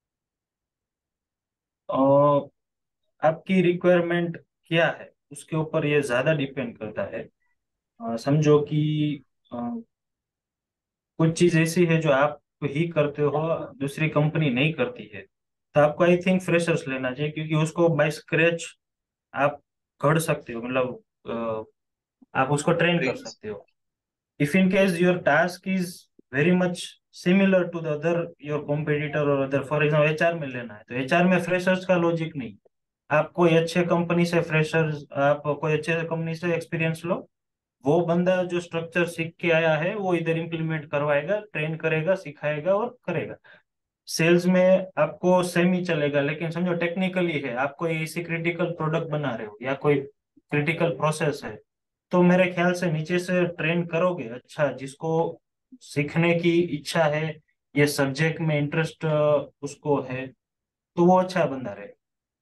और आपकी रिक्वायरमेंट क्या है उसके ऊपर ये ज्यादा डिपेंड करता है। अ, समझो कि अ, कुछ चीज ऐसी है जो आप ही करते हो, दूसरी कंपनी नहीं करती है, तो आपको आई थिंक फ्रेशर्स लेना चाहिए, क्योंकि उसको बाय स्क्रैच आप कर सकते हो, मतलब अ, आप उसको ट्रेन कर Trains. सकते हो। If in case your task is very much similar to the other your competitor और अदर, फॉर एग्जाम्पल एचआर में लेना है, तो एचआर में फ्रेशर्स का लॉजिक नहीं। आप कोई अच्छे कंपनी से फ्रेशर्स, आप कोई अच्छे कंपनी से एक्सपीरियंस लो, वो बंदा जो स्ट्रक्चर सीख के आया है वो इधर इम्प्लीमेंट करवाएगा, ट्रेन करेगा, सिखाएगा और करेगा। सेल्स में आपको सेम ही चलेगा, लेकिन समझो टेक्निकली है, आप कोई ऐसी क्रिटिकल प्रोडक्ट बना रहे हो या कोई क्रिटिकल प्रोसेस है, तो मेरे ख्याल से नीचे से ट्रेन करोगे अच्छा, जिसको सीखने की इच्छा है, ये सब्जेक्ट में इंटरेस्ट उसको है, तो वो अच्छा बंदा रहे।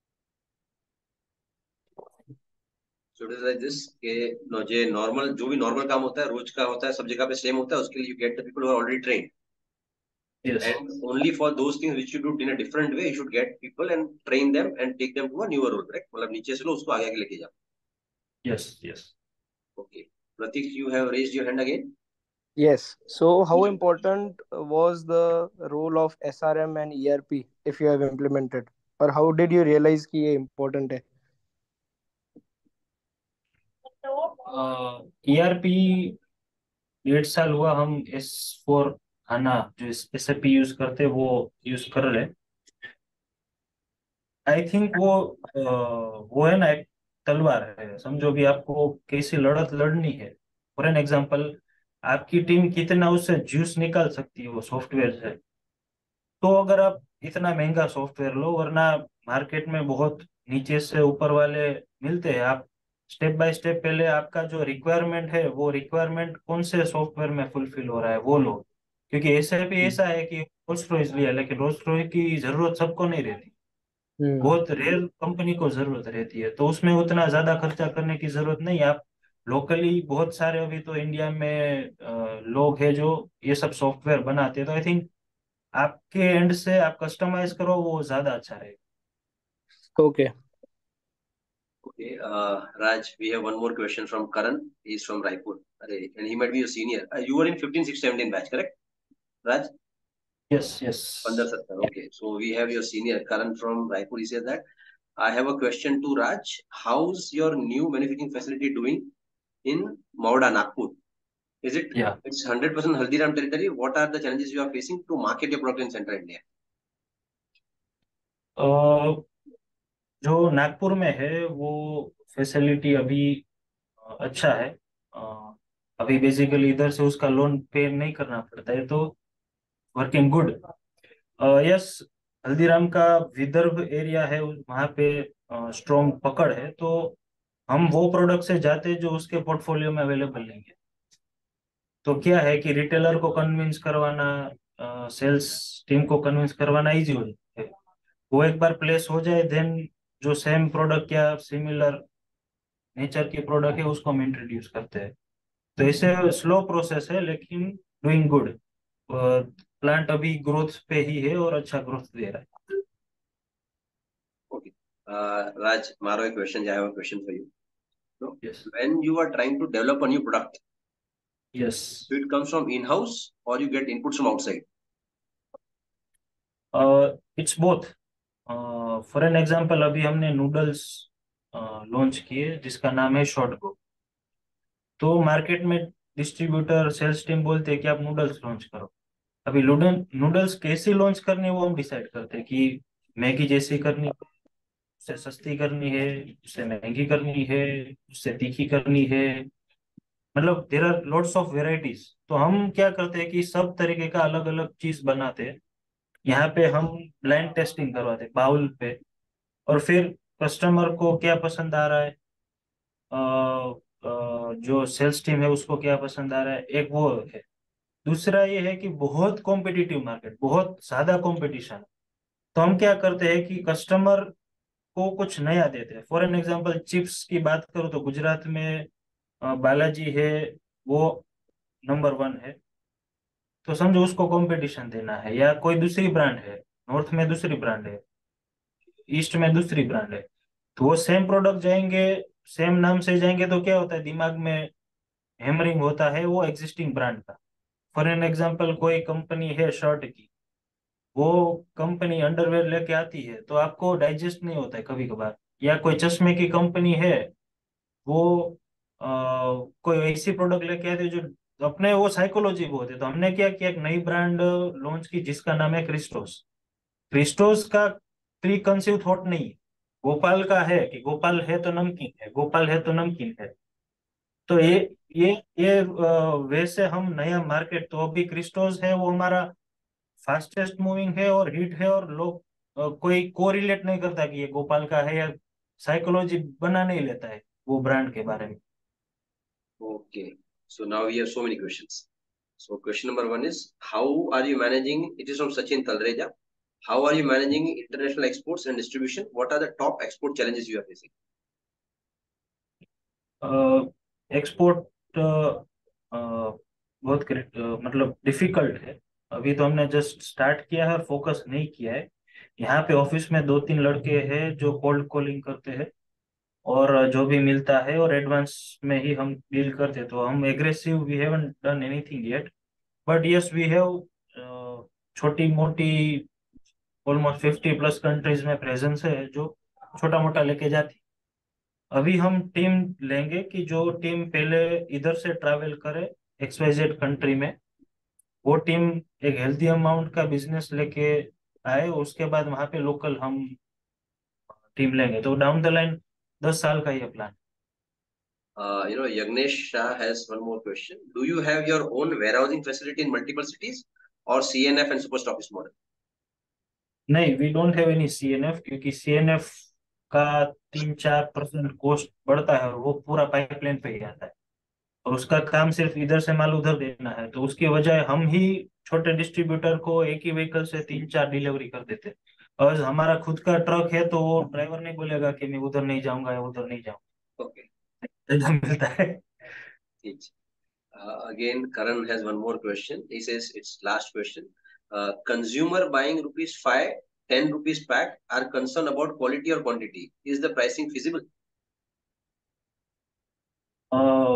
So it is like this कि नो जे नॉर्मल, जो भी नॉर्मल काम होता है, रोज का होता है, सब जगह पे सेम होता है, उसके लिए you get the people who are already train, yes, and only for those things which you do in a different way you should get people and train them and take them to a newer role, correct? मतलब नीचे से लो उसको आगे आगे लेके जाओ। Yes, yes. Okay, Pratik, you have raised your hand again. Yes. So, how important was the role of S R M and E R P if you have implemented, or how did you realize कि ये important है? ईआरपी डेढ़ साल हुआ हम एस फोर आना जो एस ए पी यूज करते वो यूज कर रहे। आई थिंक वो अ, वो है ना, एक तलवार है, समझो कि आपको कैसी लड़त लड़नी है। फॉर एन एग्जांपल, आपकी टीम कितना उससे जूस निकाल सकती है वो सॉफ्टवेयर से। तो अगर आप इतना महंगा सॉफ्टवेयर लो, वरना मार्केट में बहुत नीचे से ऊपर वाले मिलते हैं, आप स्टेप बाय स्टेप पहले आपका जो रिक्वायरमेंट है वो रिक्वायरमेंट कौन से सॉफ्टवेयर में फुलफिल हो रहा है वो लो। क्योंकि ऐसे भी ऐसा है कि रोल्स रॉयस लिया, लेकिन रोल्स रॉयस की जरूरत सबको नहीं रहती, हम्म। बहुत रेयर कंपनी को जरूरत रहती है, तो उसमें उतना ज्यादा खर्चा करने की जरूरत नहीं है। आप लोकली बहुत सारे अभी तो इंडिया में अ, लोग हैं जो ये सब सॉफ्टवेयर बनाते हैं, तो आई थिंक आपके एंड से आप कस्टमाइज करो वो ज्यादा अच्छा रहेगा। Okay, Okay, uh, Raj, we have one more question from Karan. He's from Raipur. Arey, and he might be a senior. Uh, you were in fifteen, sixteen, seventeen batch, correct? Raj? Yes, yes. fifteen, seventeen. Okay, so we have your senior Karan from Raipur. He said that I have a question to Raj. How's your new manufacturing facility doing in Mauda, Nagpur? Is it? Yeah. It's one hundred percent Haldiram territory. What are the challenges you are facing to market your product in Central India? uh, जो नागपुर में है वो फैसिलिटी अभी अ, अच्छा है। अ, अभी बेसिकली इधर से उसका लोन पे नहीं करना पड़ता है, तो वर्किंग गुड। यस, हल्दीराम का विदर्भ एरिया है, वहाँ पे स्ट्रॉन्ग पकड़ है, तो हम वो प्रोडक्ट से जाते हैं जो उसके पोर्टफोलियो में अवेलेबल नहीं है। तो क्या है कि रिटेलर को कन्विंस करवाना, सेल्स टीम को कन्विंस करवाना इजी हो जाता है। वो एक बार प्लेस हो जाए, देन जो सेम प्रोडक्ट या सिमिलर नेचर की प्रोडक्ट है उसको हम इंट्रोड्यूस करते हैं। तो इसे स्लो प्रोसेस है, लेकिन डूइंग गुड। प्लांट अभी ग्रोथ पे ही है और अच्छा ग्रोथ दे रहा है। Okay. Uh, Raj, Maro, a question. I have a question for you. So, Yes. when you are trying to develop a new product, Yes. so it comes from in-house or you get inputs from outside? Uh, it's both. For an example, अभी हमने नूडल्स लॉन्च किए जिसका नाम है शॉर्ट गो। तो मार्केट में डिस्ट्रीब्यूटर सेल्स टीम बोलते हैं कि आप नूडल्स लॉन्च करो। अभी नूडल्स कैसी लॉन्च करनी है वो हम डिसाइड करते हैं कि मैगी जैसी करनी है, उससे सस्ती करनी है, उससे महंगी करनी है, उससे तीखी करनी है। मतलब there are lots of varieties. तो हम क्या करते हैं कि सब तरीके का अलग अलग चीज बनाते हैं। यहाँ पे हम ब्लाइंड टेस्टिंग करवाते हैं बाउल पे, और फिर कस्टमर को क्या पसंद आ रहा है, अ, अ, जो सेल्स टीम है उसको क्या पसंद आ रहा है, एक वो है। दूसरा ये है कि बहुत कॉम्पिटिटिव मार्केट, बहुत ज्यादा कंपटीशन है। तो हम क्या करते हैं कि कस्टमर को कुछ नया देते हैं। फॉर एन एग्जांपल, चिप्स की बात करूँ तो गुजरात में अ, बालाजी है, वो नंबर वन है। तो समझो उसको कंपटीशन देना है, या कोई दूसरी ब्रांड है, नॉर्थ में दूसरी ब्रांड है, ईस्ट में दूसरी ब्रांड है। तो वो सेम प्रोडक्ट जाएंगे, सेम नाम से जाएंगे, तो क्या होता है दिमाग में हैमरिंग होता है वो एग्जिस्टिंग ब्रांड का। फॉर एन एग्जांपल, कोई कंपनी है शर्ट की, वो कंपनी अंडरवेयर लेके आती है तो आपको डाइजेस्ट नहीं होता है कभी कभार। या कोई चश्मे की कंपनी है, वो आ, कोई ऐसी प्रोडक्ट लेके आती है जो अपने, वो साइकोलॉजी बहुत है। तो हमने क्या किया, एक नई ब्रांड लॉन्च की जिसका नाम है क्रिस्टोस। क्रिस्टोस का प्री कंसीव थॉट नहीं है, गोपाल का है कि गोपाल है तो नमकीन है, गोपाल है तो नमकीन है। तो ये ये ये अ, वैसे हम नया मार्केट, तो अभी क्रिस्टोस है वो हमारा फास्टेस्ट मूविंग है और हिट है, और लोग अ, कोई कोरिलेट नहीं करता कि ये गोपाल का है, या साइकोलॉजी बना नहीं लेता है वो ब्रांड के बारे में। Okay. So now we have so many questions. So question number one is, how are you managing? It is from Sachin Talreja. How are you managing international exports and distribution? What are the top export challenges you are facing? Export बहुत correct, अ, मतलब डिफिकल्ट है। अभी तो हमने जस्ट स्टार्ट किया है और फोकस नहीं किया है। यहाँ पे ऑफिस में दो तीन लड़के हैं जो कोल्ड कॉलिंग करते हैं, और जो भी मिलता है और एडवांस में ही हम डील करते हैं। तो हम aggressive, we haven't done anything yet, but yes we have छोटी मोटी ऑलमोस्ट फिफ्टी प्लस कंट्रीज में प्रेजेंस है जो छोटा मोटा लेके जाती। अभी हम टीम लेंगे कि जो टीम पहले इधर से ट्रैवल करे एक्सवाइजेड कंट्री में, वो टीम एक हेल्दी अमाउंट का बिजनेस लेके आए, उसके बाद वहां पे लोकल हम टीम लेंगे। तो डाउन द लाइन दस साल का ये plan. Uh, you know, Yagnesh Shah has one more question. Do you have your own warehousing facility in multiple cities or C N F and super stockist model? नहीं, we don't have any CNF, क्योंकि सीएनएफ का तीन चार परसेंट कॉस्ट बढ़ता है और वो पूरा पाइपलाइन पे ही आता है, और उसका काम सिर्फ इधर से माल उधर देना है। तो उसकी वजह हम ही छोटे डिस्ट्रीब्यूटर को एक ही व्हीकल से तीन चार डिलीवरी कर देते हैं। और हमारा खुद का ट्रक है तो वो ड्राइवर नहीं बोलेगा कि मैं उधर नहीं जाऊंगा या उधर नहीं Okay. जाऊंगा, मिलता है। Each. Uh, again, Karan has one more question. He says it's last question. Uh, consumer buying rupees five, ten rupees pack are concerned about quality or quantity. Is the pricing feasible?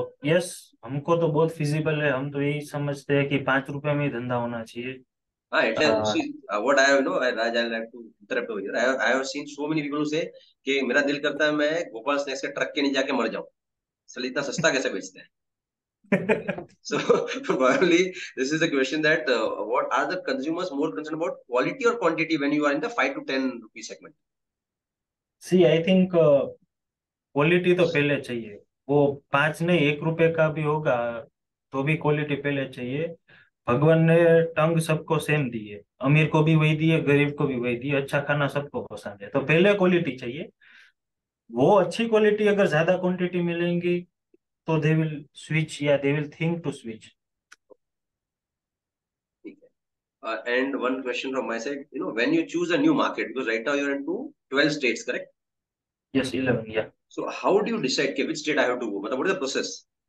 Yes, हमको तो बहुत फिजिबल है, हम तो यही समझते हैं कि पांच रुपए में ही धंधा होना चाहिए। हाँ, એટલે आ, see, uh, what I have know, I, Raj, I'll have to interrupt over here. I have, I have seen so many people who say कि मेरा दिल करता है मैं गोपाल स्नैक्स के ट्रक के नीचे जाके मर जाऊं, चल इतना सस्ता कैसे बेचते हैं? So probably this is the question that uh, what are the consumers more concerned about, quality or quantity when you are in the five to ten rupee segment? See I think quality तो पहले चाहिए। वो पांच नहीं, एक रुपए का भी होगा तो भी क्वालिटी पहले चाहिए। भगवान ने टंग सबको सेम दी है, अमीर को भी वही दी है, गरीब को भी वही दी है, अच्छा खाना सबको पसंद है, तो पहले क्वालिटी चाहिए। वो अच्छी क्वालिटी अगर ज्यादा क्वांटिटी मिलेंगी तो दे विल स्विच, या they will think to switch. ठीक है. Uh, and one question from my side, you know, when you choose a new market, because right now you're into twelve states, correct? Yes, eleven, या So how do you decide कि which state I have to go? मतलब what is the process?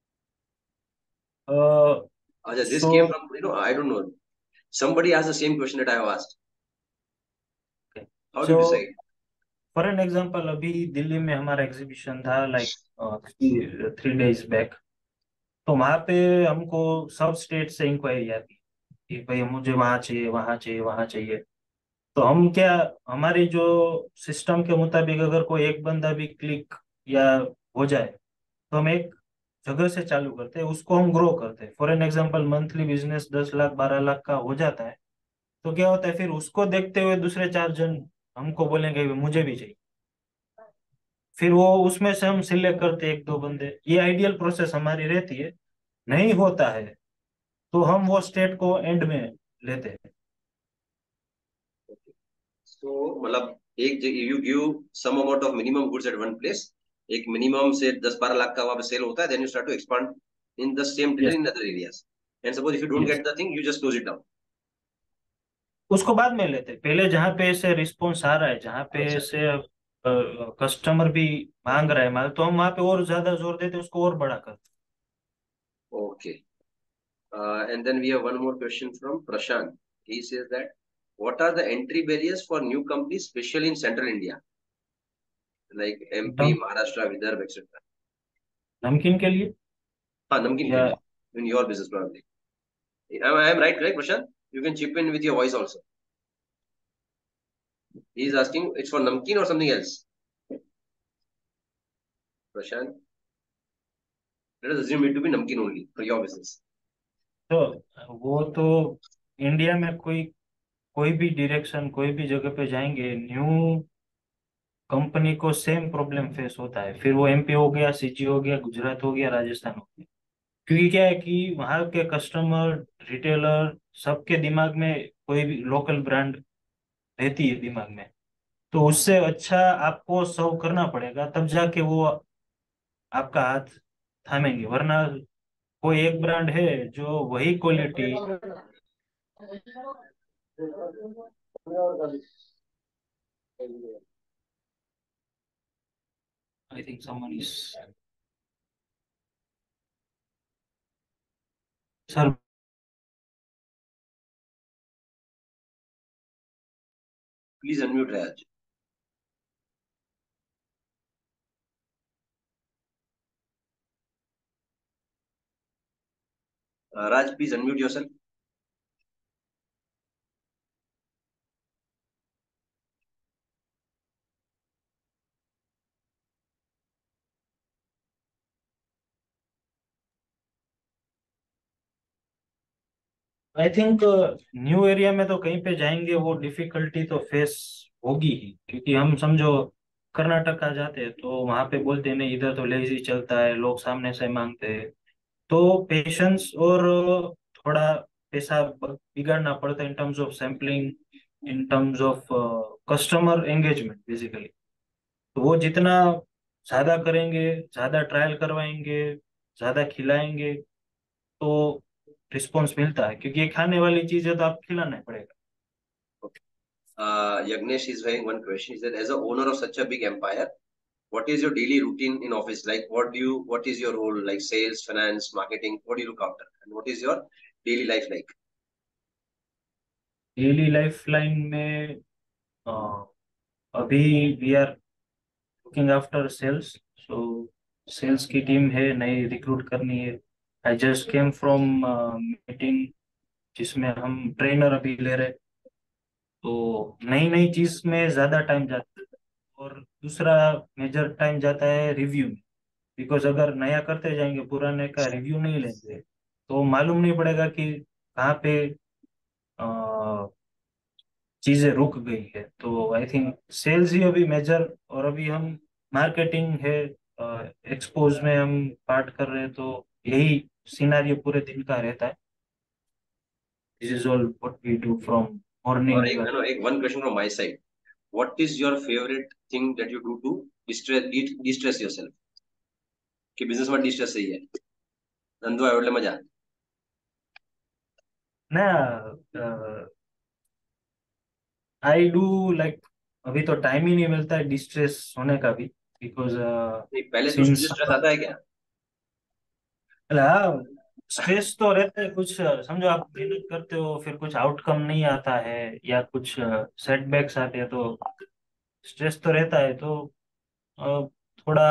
Acha, this so came from, you know, I don't know. Somebody asked the same question that I have asked. How do so you decide? For an example, अभी दिल्ली में हमारा एग्जीबिशन था, लाइक थ्री डेज बैक। तो वहां पे हमको सब स्टेट से इंक्वायरी आती कि भाई मुझे वहाँ चाहिए, वहाँ चाहिए, वहाँ चाहिए। तो हम क्या, हमारी जो सिस्टम के मुताबिक अगर कोई एक बंदा भी क्लिक या हो जाए तो हम एक जगह से चालू करते हैं, उसको हम ग्रो करते हैं। For an example, monthly business दस लाख बारह लाख का हो जाता है, तो क्या होता है, फिर उसको देखते हुए दूसरे चार जन हमको बोलेंगे "भी मुझे भी चाहिए"। फिर वो उसमें से हम सिलेक्ट करते हैं एक दो बंदे। ये आइडियल प्रोसेस हमारी रहती है। नहीं होता है तो हम वो स्टेट को एंड में लेते हैं। So मतलब एक you give some amount of minimum goods at one place, एक minimum से दस बारह लाख का वहाँ पे सेल होता है, then you start to expand in the same yes, territory in other areas. And suppose if you don't yes, get the thing, you just close it down. उसको बाद में लेते हैं। पहले जहाँ पे से रिस्पॉन्स आ रहा है, जहाँ पे अच्छा. से कस्टमर भी मांग रहा है माल, तो हम वहाँ पे और ज्यादा जोर देते हैं, उसको और बड़ा करते Okay. Uh, and then we have one more question from Prashant. He says that what are the entry barriers for new companies, especially in central India, like हैं। M P, नम, Maharashtra, Vidarbha, et cetera? नमकीन के लिए हाँ, नमकीन के या लिए, in your business probably. Am I am right, correct, Prashant? You can chip in with your voice also. He is asking, it's for namkeen or something else? Prashant, let us assume it to be namkeen only for your business. तो वो तो इंडिया में कोई कोई भी डायरेक्शन, कोई भी जगह पे जाएंगे, न्यू कंपनी को सेम प्रॉब्लम फेस होता है। फिर वो एमपी हो गया, सीजी हो गया, गुजरात हो गया, राजस्थान हो गया। क्योंकि क्या है कि वहाँ के कस्टमर, रिटेलर, सबके दिमाग में कोई भी लोकल ब्रांड रहती है दिमाग में। तो उससे अच्छा आपको सर्व करना पड़ेगा, तब जाके वो आपका हाथ थामेंगे। वरना कोई एक ब्रांड है जो वही quality, I think someone is, sir, Please unmute Raj. Uh, Raj, please unmute yourself. I think new area में तो कहीं पे जाएंगे वो डिफिकल्टी तो फेस होगी ही। क्योंकि हम समझो कर्नाटक आ जाते हैं तो वहां पे बोलते हैं नहीं, इधर तो लेजी चलता है, लोग सामने से मांगते हैं। तो पेशेंस और थोड़ा पैसा ब- बिगाड़ना पड़ता है in terms of sampling, in terms of customer engagement basically. तो वो जितना ज्यादा करेंगे, ज्यादा ट्रायल करवाएंगे, ज्यादा खिलाएंगे, तो रिस्पॉन्स मिलता है। क्योंकि ये खाने वाली चीज है तो आप खिलाना ही पड़ेगा। Uh, Yagnesh is having one question. He said, as a owner of such a big empire, what is your daily routine in office? Like, what do you, what is your role? Like sales, finance, marketing, what do you look after? And what is your daily life like? Daily life line में अ, अभी we are looking after sales. So sales की टीम है, नई रिक्रूट करनी है। I just came from meeting जिसमें हम ट्रेनर अभी ले रहे, तो नई नई चीज में ज्यादा टाइम जाता है। और दूसरा मेजर टाइम जाता है रिव्यू में, बिकॉज अगर नया करते जाएंगे पुराने का रिव्यू नहीं लेंगे तो मालूम नहीं पड़ेगा कि कहाँ पे अ, चीजें रुक गई है। तो आई थिंक सेल्स ही अभी मेजर, और अभी हम मार्केटिंग है, एक्सपोज में हम पार्ट कर रहे हैं, तो यही सिनारियो पूरे दिन का रहता है। This is all what we do from और मॉर्निंग। एक, you know, एक one question from my side. What is your favorite thing that you do to distress de- distress yourself? कि बिजनेस में डिस्ट्रेस सही है, धंधो आवडले मजा. ना, आई डू लाइक, अभी तो टाइम ही नहीं मिलता है डिस्ट्रेस होने का भी, बिकॉज नहीं, पहले तो सिंस, स्ट्रेस आता है क्या? हाँ, स्ट्रेस तो रहता है कुछ। समझो आप मेहनत करते हो, फिर कुछ आउटकम नहीं आता है या कुछ सेटबैक्स आते हैं, तो स्ट्रेस तो रहता है। तो अ, थोड़ा,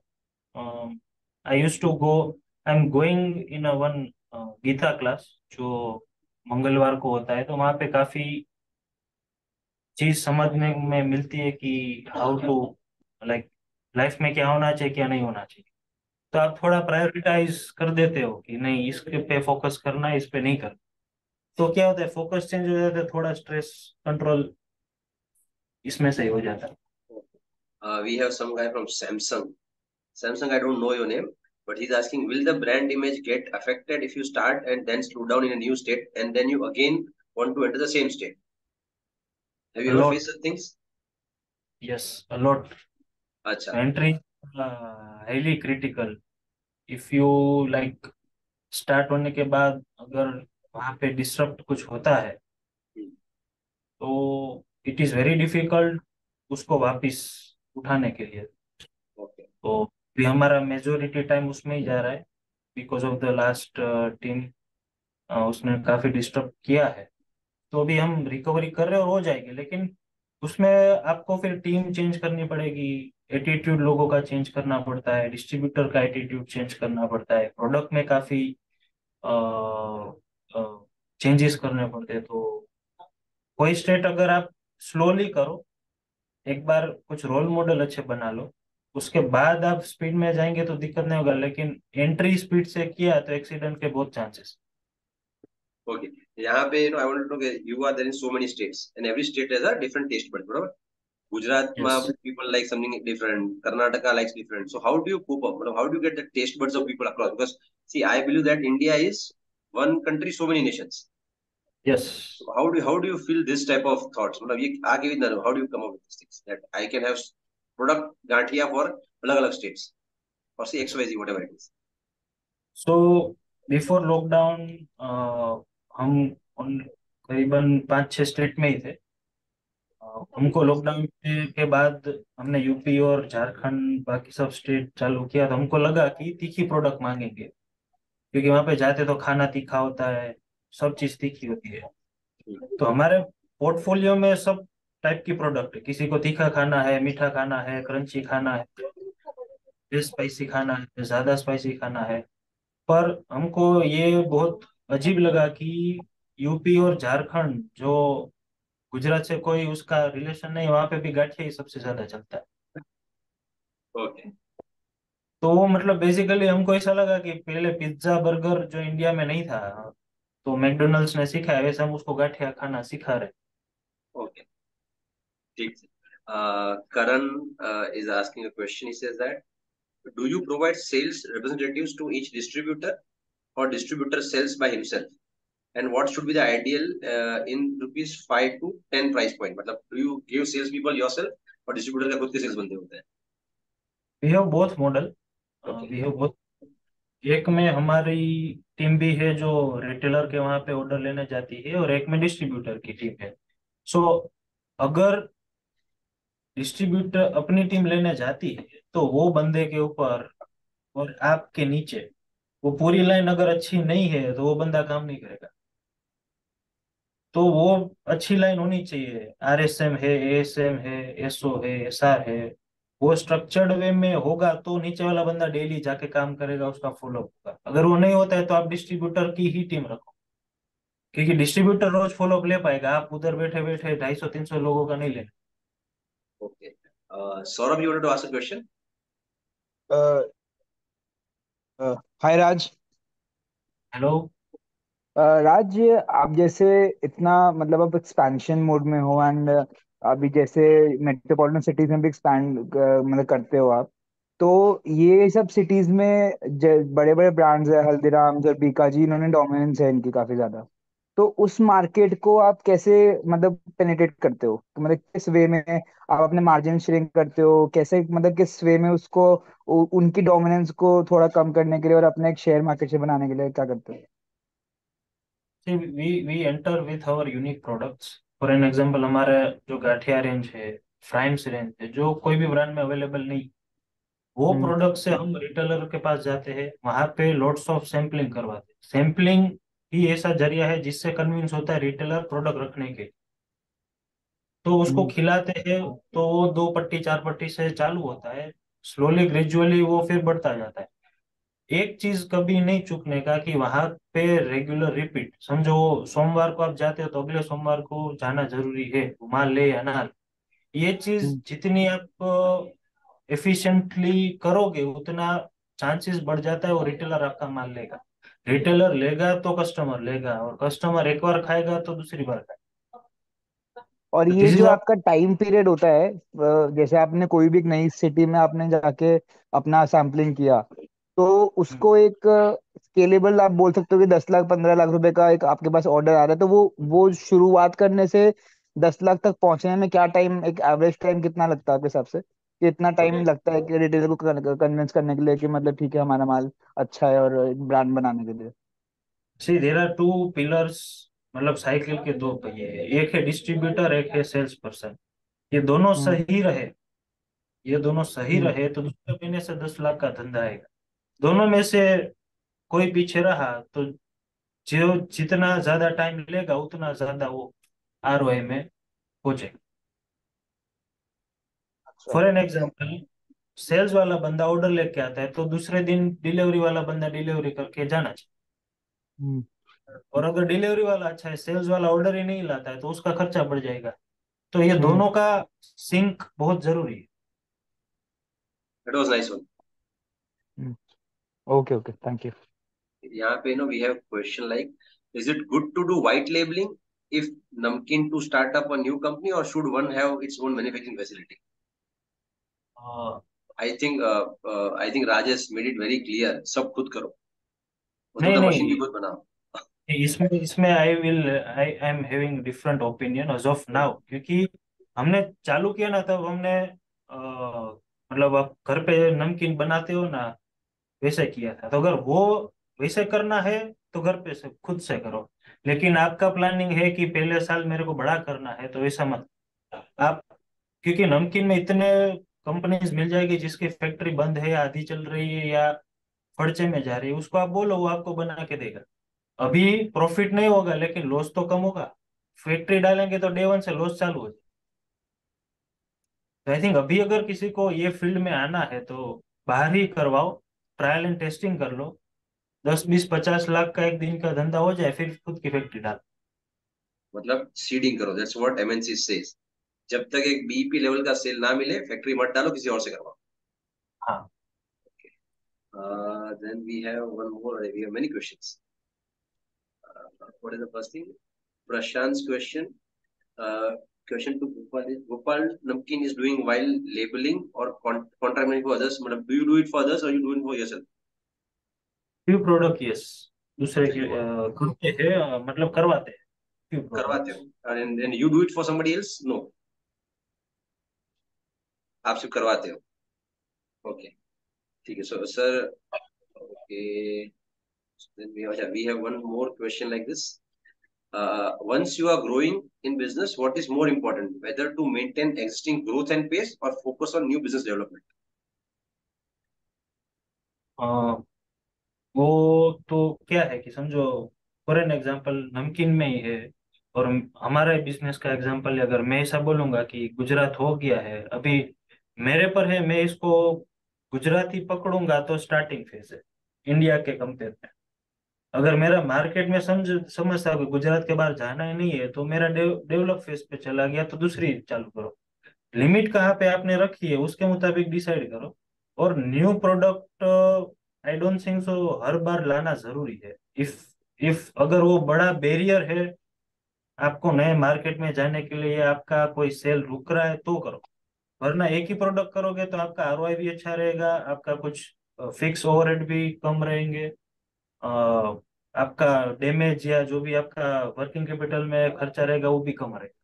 I use to go, I am going in a one Gita class जो मंगलवार को होता है, तो वहाँ पे काफी चीज समझने में मिलती है कि हाउ टू, लाइक, लाइफ में क्या होना चाहिए क्या नहीं होना चाहिए। तो आप थोड़ा प्रायोरिटाइज कर देते हो कि नहीं, इसके पे फोकस करना है, इस पे नहीं करना। तो क्या होता है, फोकस चेंज हो जाता है, थोड़ा स्ट्रेस कंट्रोल इसमें सही हो जाता है। Uh, we have some guy from Samsung. Samsung, I don't know your name, but he's asking, will the brand image get affected if you start and then slow down in a new state and then you again want to enter the same state? Have you ever a lot, faced such things? यस, अलॉट। अच्छा. Entry highly critical. If you like, start होने के बाद अगर वहाँ पे डिस्टर्ब कुछ होता है तो इट इज वेरी डिफिकल्ट उसको वापस उठाने के लिए। ओके. तो भी हमारा मेजोरिटी टाइम उसमें ही जा रहा है, because of the last team, उसने काफी डिस्टर्ब किया है। तो अभी हम रिकवरी कर रहे हैं और हो जाएगी, लेकिन उसमें आपको फिर टीम चेंज करनी पड़ेगी, एटीट्यूड लोगों का चेंज करना पड़ता है, डिस्ट्रीब्यूटर का एटीट्यूड चेंज करना पड़ता है, प्रोडक्ट में काफी चेंजेस करने पड़ते हैं। तो कोई स्टेट अगर आप स्लोली करो, एक बार कुछ रोल मॉडल अच्छे बना लो, उसके बाद आप स्पीड में जाएंगे तो दिक्कत नहीं होगा, लेकिन एंट्री स्पीड से किया तो एक्सीडेंट के बहुत चांसेस। ओके. यहाँ पे, you know, I want to know, you are there in so many states and every state has a different taste buds, बराबर? गुजरात यस, में people like something different, Karnataka likes different. So how do you cope up? मतलब how do you get the taste buds of people across? Because see, I believe that India is one country, so many nations. Yes. So how do you, how do you feel this type of thoughts? मतलब ये आगे भी ना, how do you come up with these things that I can have product ganthiya for अलग अलग states or say X Y Z whatever it is. So before lockdown हम उन करीबन पाँच छह स्टेट में ही थे। अ, हमको लॉकडाउन के बाद हमने यूपी और झारखंड बाकी सब स्टेट चालू किया, तो हमको लगा कि तीखी प्रोडक्ट मांगेंगे, क्योंकि वहां पे जाते तो खाना तीखा होता है, सब चीज तीखी होती है। तो हमारे पोर्टफोलियो में सब टाइप की प्रोडक्ट है, किसी को तीखा खाना है, मीठा खाना है, क्रंची खाना है, स्पाइसी खाना है, ज्यादा स्पाइसी खाना है। पर हमको ये बहुत अजीब लगा कि यूपी और झारखंड, जो गुजरात से कोई उसका रिलेशन नहीं, वहां पे भी गाठिया ही सबसे ज्यादा चलता है। Okay. तो वो मतलब बेसिकली हमको ऐसा लगा कि पहले पिज्जा बर्गर जो इंडिया में नहीं था, तो मैकडोनल्ड्स ने सिखाया, वैसे हम उसको गाठिया खाना सिखा रहे। Okay. ठीक है. Uh, Karan uh, is asking a question. He says that, do you provide sales representatives to each distributor or distributor sells by himself? And what should be the ideal uh, in rupees five to ten price point? मतलब do you give sales people yourself और distributor का खुद के sales बंदे होते हैं? We have both model, Okay. We have both. एक में हमारी टीम भी है जो रिटेलर के वहां पे ऑर्डर लेने जाती है, और एक में डिस्ट्रीब्यूटर की टीम है। सो अगर डिस्ट्रीब्यूटर अपनी टीम लेने जाती है तो वो बंदे के ऊपर और आपके नीचे वो पूरी लाइन अगर अच्छी नहीं है तो वो बंदा काम नहीं करेगा। तो वो अच्छी लाइन होनी चाहिए, आर एस एम है, ए एस एम है, एस ओ है, एस आर है, वो स्ट्रक्चर्ड वे में होगा तो नीचे वाला बंदा डेली जाके काम करेगा, उसका फॉलो होगा। अगर वो नहीं होता है तो आप डिस्ट्रीब्यूटर की ही टीम रखो, क्योंकि डिस्ट्रीब्यूटर रोज फॉलोअप ले पाएगा, आप उधर बैठे बैठे ढाई सौ तीन सौ लोगों का नहीं लेना। Okay. Uh, Saurabh, you wanted to ask a question? Hi Raj. Hello. Uh, Raj, आप जैसे इतना मतलब आप एक्सपेंशन मोड में हो एंड अभी जैसे मेट्रोपॉलिटन सिटीज में भी एक्सपैंड मतलब करते हो आप, तो ये सब सिटीज में बड़े बड़े ब्रांड्स है, हल्दीराम्स और बीकाजी, इन्होंने डोमिनेंस है इनकी काफी ज्यादा। तो उस मार्केट को आप कैसे मतलब पेनिट्रेट करते हो? तो मतलब किस वे में आप अपने मार्जिन श्रिंक करते हो, कैसे मतलब किस वे में उसको उ, उनकी डोमिनेंस को थोड़ा कम करने के लिए और अपने एक शेयर मार्केट से बनाने के लिए क्या करते हो? See, we we enter with our unique products. For an example, हमारा जो गाठिया रेंज है, फ्राइम्स रेंज है, जो कोई भी ब्रांड में अवेलेबल नहीं, वो हम्म। प्रोडक्ट से हम रिटेलर के पास जाते हैं, वहां पे लॉट्स ऑफ सैम्पलिंग करवाते हैं। सैम्पलिंग ही ऐसा जरिया है जिससे कन्विंस होता है रिटेलर प्रोडक्ट रखने के। तो उसको हम्म। खिलाते हैं, तो वो दो पट्टी चार पट्टी से चालू होता है, स्लोली ग्रेजुअली वो फिर बढ़ता जाता है। एक चीज कभी नहीं चूकने का कि वहां पे रेगुलर रिपीट, समझो सोमवार को आप जाते हो तो अगले सोमवार को जाना जरूरी है, वो माल ले या ना ले। ये चीज हम्म। जितनी आप एफिशिएंटली करोगे उतना चांसेस बढ़ जाता है वो रिटेलर आपका माल लेगा। रिटेलर लेगा तो कस्टमर लेगा, और कस्टमर एक बार खाएगा तो दूसरी बार खाएगा। और तो ये दिस इज जो आपका टाइम पीरियड होता है, अ, जैसे आपने कोई भी एक नई सिटी में आपने जाके अपना सैम्पलिंग किया, तो उसको एक स्केलेबल आप बोल सकते हो कि दस लाख पंद्रह लाख रुपए का एक आपके पास ऑर्डर आ रहा है, तो वो वो शुरुआत करने से दस लाख तक पहुंचने में क्या टाइम, एक एवरेज टाइम कितना लगता है आपके हिसाब से? कि इतना टाइम लगता है कि रिटेलर को कन्विंस करने के लिए कि मतलब ठीक है हमारा माल अच्छा है और ब्रांड बनाने के लिए? See there are two pillars, मतलब साइकिल के दो पहिए हैं, एक है डिस्ट्रीब्यूटर, एक है सेल्स पर्सन। ये दोनों हम्म। सही रहे, ये दोनों सही हम्म। रहे तो दूसरे महीने से दस लाख का धंधा आएगा। दोनों में से कोई पीछे रहा तो जो जितना ज्यादा टाइम लेगा उतना ज्यादा वो आरओआई में पहुंचेगा। अच्छा। फॉर एन एग्जाम्पल, सेल्स वाला बंदा ऑर्डर लेके आता है तो दूसरे दिन डिलीवरी वाला बंदा डिलीवरी करके जाना चाहिए। हम्म। और अगर डिलीवरी वाला अच्छा है, सेल्स वाला ऑर्डर ही नहीं लाता है, तो उसका खर्चा बढ़ जाएगा। तो ये हम्म। दोनों का सिंक बहुत जरूरी है। That was nice one. Okay okay, thank you. यहाँ पे no we have question like, is it good to do white labeling if Namkeen to start up a new company, or should one have its own manufacturing facility? Uh, I think uh, uh, I think Rajesh made it very clear. सब खुद करो, मतलब नहीं तो मशीन भी नहीं, खुद बनाओ। इसमें इसमें I will I I am having different opinion as of now, क्योंकि हमने चालू किया ना तब हमने अ, मतलब आप घर पे नमकीन बनाते हो ना, वैसे किया था। तो अगर वो वैसे करना है तो घर पे से खुद से करो। लेकिन आपका प्लानिंग है कि पहले साल मेरे को बड़ा करना है, तो वैसा मत आप, क्योंकि नमकीन में इतने कंपनीज मिल जाएगी जिसकी फैक्ट्री बंद है, आधी चल रही है या फर्चे में जा रही है, उसको आप बोलो वो आपको बना के देगा। अभी प्रॉफिट नहीं होगा लेकिन लॉस तो कम होगा। फैक्ट्री डालेंगे तो डे वन से लॉस चालू हो जाए। तो आई थिंक अभी अगर किसी को ये फील्ड में आना है तो बाहर ही करवाओ, ट्रायल एंड टेस्टिंग कर लो, दस बीस पचास लाख का एक दिन का धंधा हो जाए, फिर खुद की फैक्ट्री डाल। मतलब सीडिंग करो, दैट्स व्हाट एमएनसी सेज। जब तक एक बीईपी लेवल का सेल ना मिले फैक्ट्री मत डालो, किसी और से करवाओ। हाँ। Uh, then we have one more. We have many questions. Uh, what is the first thing? Prashant's question. Uh, Question to Gopal is, Gopal Namkeen is doing while labeling or con contract managing for others. मतलब do you do it for others or you do it for yourself? Few product, yes, दूसरे अच्छा, के you अ, करते हैं, अ, मतलब करवाते हैं फ्यू करवाते प्रोडक्ट्स। हो and then you do it for somebody else? No, आप सिर्फ करवाते हो। ओके, ठीक है। So sir, okay, then we have we have one more question like this. Uh, once you are growing in business, what is more important, whether to maintain existing growth and pace or focus on new business development? वो तो क्या है कि समझो, फॉर एन एग्जांपल नमकीन में ही है, और हमारे बिजनेस का एग्जांपल अगर मैं ऐसा बोलूंगा कि गुजरात हो गया है अभी, मेरे पर है, मैं इसको गुजराती पकड़ूंगा तो स्टार्टिंग फेज है इंडिया के कंपेयर में। अगर मेरा मार्केट में समझ समझता कि गुजरात के बाहर जाना ही नहीं है तो मेरा डेवलप फेज पे चला गया, तो दूसरी चालू करो। लिमिट कहाँ पे आपने रखी है उसके मुताबिक डिसाइड करो। और new product I don't think so हर बार लाना जरूरी है। इफ इफ अगर वो बड़ा बैरियर है आपको नए मार्केट में जाने के लिए, आपका कोई सेल रुक रहा है तो करो, वरना एक ही प्रोडक्ट करोगे तो आपका आरओआई भी अच्छा रहेगा, आपका कुछ फिक्स ओवरहेड भी कम रहेंगे, अ, आपका डैमेज या जो भी आपका वर्किंग कैपिटल में खर्चा रहेगा वो भी कम रहेगा।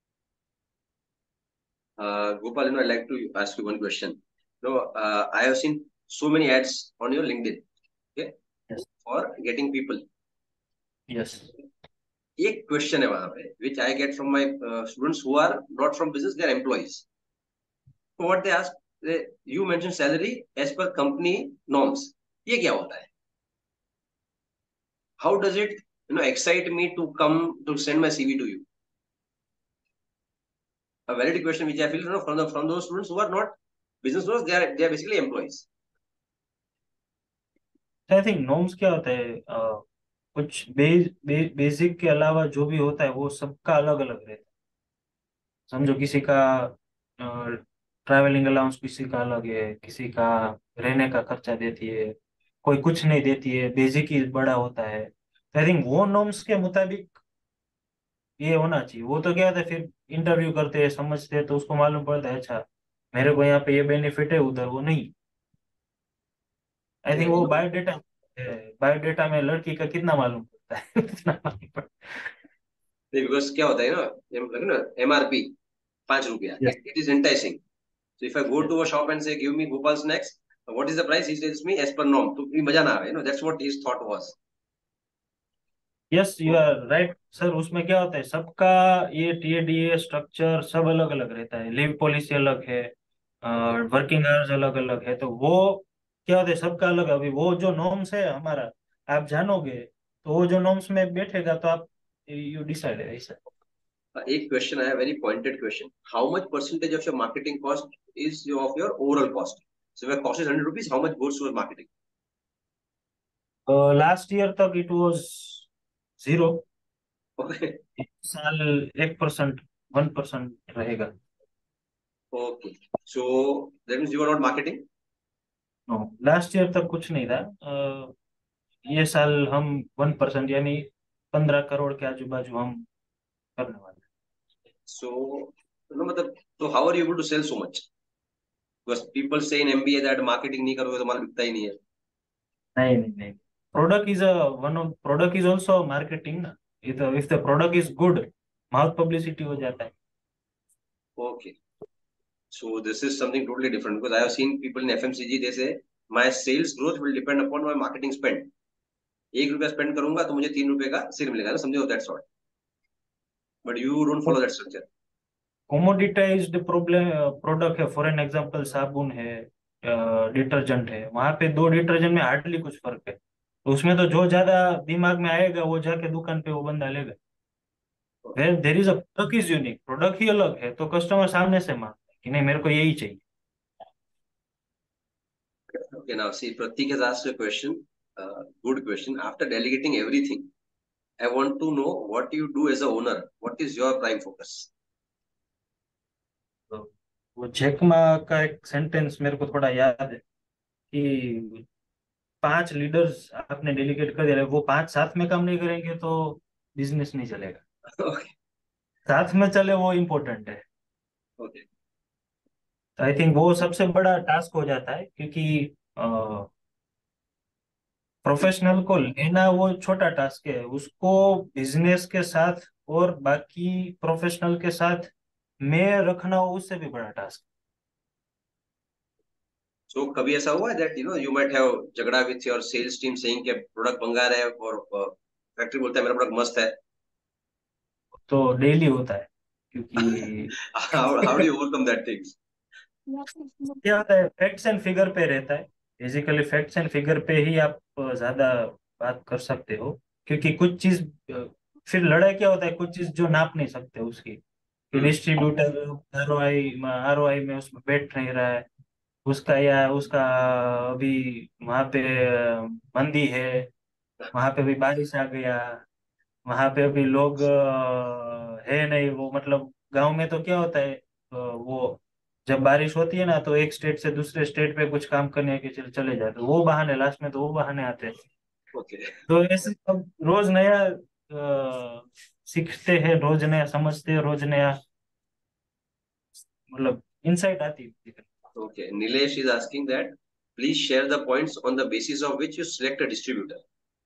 Uh, Gopal, you know, I'd like to ask you one question. No, uh, I have seen so many ads on your LinkedIn, okay, Yes. for getting people. Yes. एक क्वेश्चन है वहां पे which I get from my uh, students who are not from business, they are employees. So what they ask, they, you mentioned salary as per company norms. ये क्या होता है? How does it, you know, excite me to come to send my C V to you? A valid question which I feel, you know, from the from those students who are not business owners, they are they are basically employees. I think norms क्या होता है, अ, कुछ बे, बे, बेसिक के अलावा जो भी होता है वो सबका अलग अलग रहता है। समझो किसी का ट्रैवलिंग अलाउंस किसी का अलग है, किसी का रहने का खर्चा देती है, कोई कुछ नहीं देती है, बेसिक ही बड़ा होता है। तो आई थिंक वो नॉर्म्स के मुताबिक ये होना चाहिए। वो तो क्या होता है फिर इंटरव्यू करते हैं समझते हैं तो उसको मालूम पड़ता है अच्छा मेरे को यहाँ पे ये बेनिफिट है, उधर वो नहीं। आई थिंक वो बायोडेटा बायोडेटा में लड़की का कितना मालूम पड़ता है उतना मालूम पड़ता बिकॉज क्या होता है ना, ना एमआरपी पांच रुपया, है। It is enticing. So if I go to a shop and say give me Gopal snacks, what is the price, he tells me as per norm, तो भी मजा ना आवे, no that's what his thought was. Yes you are right sir. उसमें क्या होता है सबका ये T A D A structure सब अलग अलग रहता है, लीव पॉलिसी अलग है, वर्किंग आवर्स अलग अलग है, तो वो क्या होता है सबका अलग है। अभी वो जो नॉर्म्स है हमारा आप जानोगे तो वो जो नॉर्म्स में बैठेगा तो आप यू डिसाइड है ऐसा। एक क्वेश्चन आया, very pointed question. How much percentage of your marketing cost is your of your overall cost? So when cost is hundred rupees, how much goes to marketing? Last year तक इट वाज जीरो। ओके. इस साल एक परसेंट वन परसेंट रहेगा। Okay, so that means you are not marketing. Last year तक कुछ नहीं था, अ, ये साल हम वन परसेंट यानी पंद्रह करोड़ के आजू बाजू हम करने वाले हैं। सो नो मतलब, तो how are you able to sell so much? Because people say in MBA that marketing नहीं करोगे तो माल बिकता ही नहीं है. नहीं नहीं नहीं, product is a one of product is also marketing ना। If the product is good mouth publicity हो जाता है। Okay. So this is something totally different because I have seen people in F M C G, they say my sales growth will depend upon my marketing spend. एक रुपया स्पेंड करूंगा तो मुझे तीन रुपए का सेल मिलेगा ना, समझे, that sort. But you don't follow that structure. Commoditized problem product है, फॉर एन एग्जांपल साबुन है, डिटर्जेंट है, वहां पे दो डिटर्जेंट में हार्डली कुछ फर्क है, तो उसमें तो जो ज्यादा दिमाग में आएगा वो जाके दुकान पे वो बंदा लेगा। Where there is a product is unique, product ही अलग है तो कस्टमर सामने से मांगता है कि नहीं मेरे को यही चाहिए। Okay, now see, Pratik has asked a question, uh, good question. After delegating everything, I want to know what you do as a owner. What is your prime focus? तो वो जैकमा का एक सेंटेंस मेरे को थोड़ा याद है कि पांच लीडर्स आपने डेलीगेट कर दिया, वो पांच साथ में काम नहीं करेंगे तो बिजनेस नहीं चलेगा। Okay, साथ में चले वो इम्पोर्टेंट है। okay. तो आई थिंक वो सबसे बड़ा टास्क हो जाता है क्योंकि प्रोफेशनल को लेना वो छोटा टास्क है, उसको बिजनेस के साथ और बाकी प्रोफेशनल के साथ में रखना वो उससे भी बड़ा टास्क। So कभी ऐसा हुआ है that you know you might have झगड़ा with your sales team saying कि प्रोडक्ट भंगार है और फैक्ट्री बोलता है मेरा प्रोडक्ट मस्त है? तो डेली होता है क्योंकि How how do you overcome that things? क्या होता है फैक्ट्स एंड फिगर पे रहता है। बेसिकली फैक्ट्स एंड फिगर पे ही आप अ, ज्यादा बात कर सकते हो, क्योंकि कुछ चीज अ, फिर लड़ाई क्या होता है कुछ चीज जो नाप नहीं सकते उसकी, कि हम्म, डिस्ट्रीब्यूटर आरओआई आरओआई में उसमें बैठ नहीं रहा है, उसका या उसका अभी वहां पे मंदी है, वहां पे भी बारिश आ गया, वहां पे अभी लोग अ, है नहीं, वो मतलब गांव में तो क्या होता है, अ, वो जब बारिश होती है ना तो एक स्टेट से दूसरे स्टेट पे कुछ काम करने के चल, चले जाते हैं, वो बहाने लास्ट में तो वो बहाने आते हैं। ओके तो ऐसे सब रोज नया अ, सीखते हैं, रोज नया समझते हैं, रोज नया मतलब इंसाइट आती है। Okay Nilesh is asking that please share the points on the basis of which you select a distributor.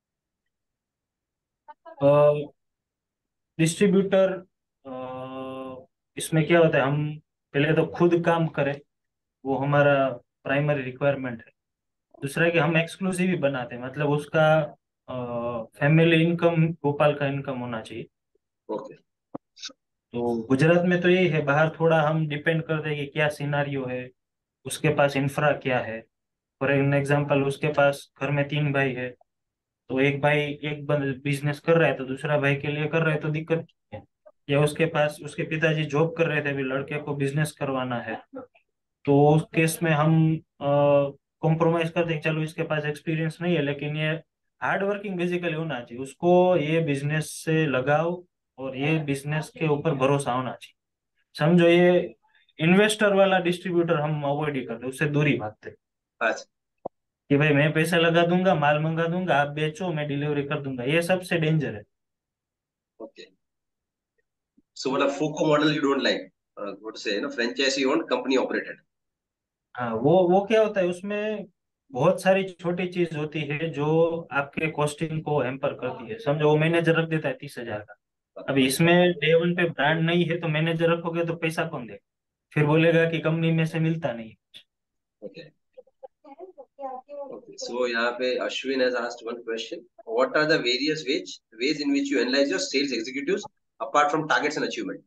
Distributor इसमें क्या होता है, हम पहले तो खुद काम करें, वो हमारा प्राइमरी रिक्वायरमेंट है। दूसरा है कि हम एक्सक्लूसिव ही बनाते हैं, मतलब उसका फैमिली इनकम भोपाल का इनकम होना चाहिए। Okay. तो गुजरात में तो यही है, बाहर थोड़ा हम डिपेंड करते हैं कि क्या सिनारियो है, उसके पास इंफ्रा क्या है। फॉर एन एग्जांपल उसके पास घर में तीन भाई है, तो एक भाई एक बिजनेस कर रहा है तो दूसरा भाई के लिए कर रहा है तो दिक्कत नहीं है। या उसके पास उसके पिताजी जॉब कर रहे थे, अभी लड़के को बिजनेस करवाना है, तो उस केस में हम कॉम्प्रोमाइज करते हैं, चलो इसके पास एक्सपीरियंस नहीं है लेकिन ये हार्ड वर्किंग बेसिकली होना चाहिए, उसको ये बिजनेस से लगाओ और ये बिजनेस के ऊपर भरोसा होना चाहिए। समझो ये इन्वेस्टर वाला डिस्ट्रीब्यूटर हम अवॉइड ही करते हैं, उससे दूर ही भागते हैं अच्छा कि भाई मैं पैसे लगा दूंगा, माल मंगा दूंगा, आप बेचो, मैं डिलीवरी कर दूंगा, ये सबसे डेंजर है। Okay So what a FOCO model you don't like? Uh, what to say? You know, franchisee owned, company operated. हाँ, वो वो क्या होता है उसमें, बहुत सारी छोटी चीज होती है जो आपके कॉस्टिंग को हैम्पर करती है। समझो वो मैनेजर रख देता है तीस हजार का, अभी इसमें डे वन पे ब्रांड नहीं है तो मैनेजर रखोगे तो पैसा कौन देगा, फिर बोलेगा कि कंपनी में से मिलता नहीं। Okay. Okay. So यहाँ पे Ashwin has asked one question. What are the various ways ways in which you analyze your sales executives apart from targets and achievement?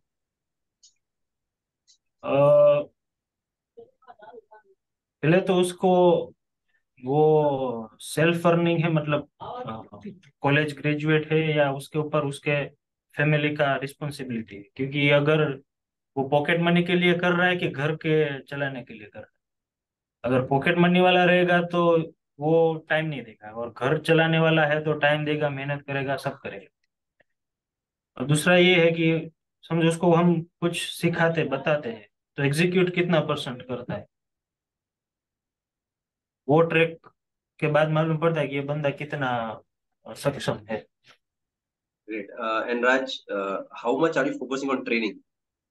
अ, पहले तो उसको वो सेल्फ अर्निंग है, मतलब कॉलेज ग्रेजुएट है या उसके ऊपर उसके फैमिली का रिस्पॉन्सिबिलिटी है, क्योंकि अगर वो पॉकेट मनी के लिए कर रहा है कि घर के चलाने के लिए कर रहा है, अगर पॉकेट मनी वाला रहेगा तो वो टाइम नहीं देगा, और घर चलाने वाला है तो टाइम देगा, मेहनत करेगा, सब करेगा। और दूसरा ये है कि समझो उसको हम कुछ सिखाते बताते हैं तो एग्जीक्यूट कितना परसेंट करता है, वो ट्रैक के बाद मालूम पड़ता है कि ये बंदा कितना सक्षम है। Great. Uh, and Raj, uh, how much are you focusing on training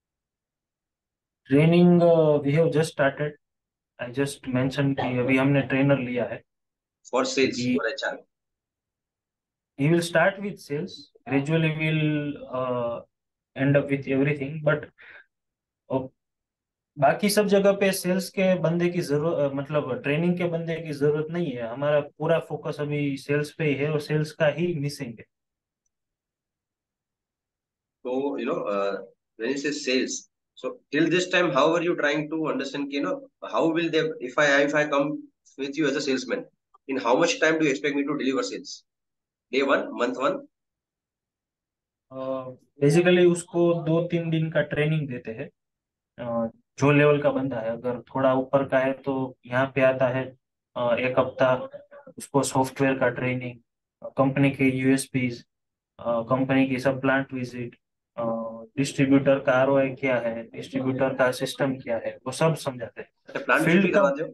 training we have just started, I just mention कि अभी हमने ट्रेनर लिया है, for sales क्योंकि for H R? he will start with sales, gradually we'll uh, end up with everything, but बाकी सब जगह पे सेल्स के बंदे की जरूरत, मतलब ट्रेनिंग के बंदे की जरूरत नहीं है, हमारा पूरा फोकस अभी सेल्स पे ही है और सेल्स का ही मिसिंग है। So you know, uh, when you say sales, so till this time, how are you trying to understand? You know, how will they? If I if I come with you as a salesman, in how much time do you expect me to deliver sales? Day one, month one? Basically उसको दो तीन दिन का ट्रेनिंग देते हैं। अ, जो लेवल का बंदा है, अगर थोड़ा ऊपर का है तो यहाँ पे आता है अ, एक हफ्ता, उसको सॉफ्टवेयर का ट्रेनिंग, कंपनी के यूएसपीज, कंपनी की सब प्लांट विजिट, डिस्ट्रीब्यूटर का आरओआई क्या है, डिस्ट्रीब्यूटर का सिस्टम क्या है, वो सब समझाते हैं। अच्छा प्लान विजिट भी फील्ड का करवाते हो?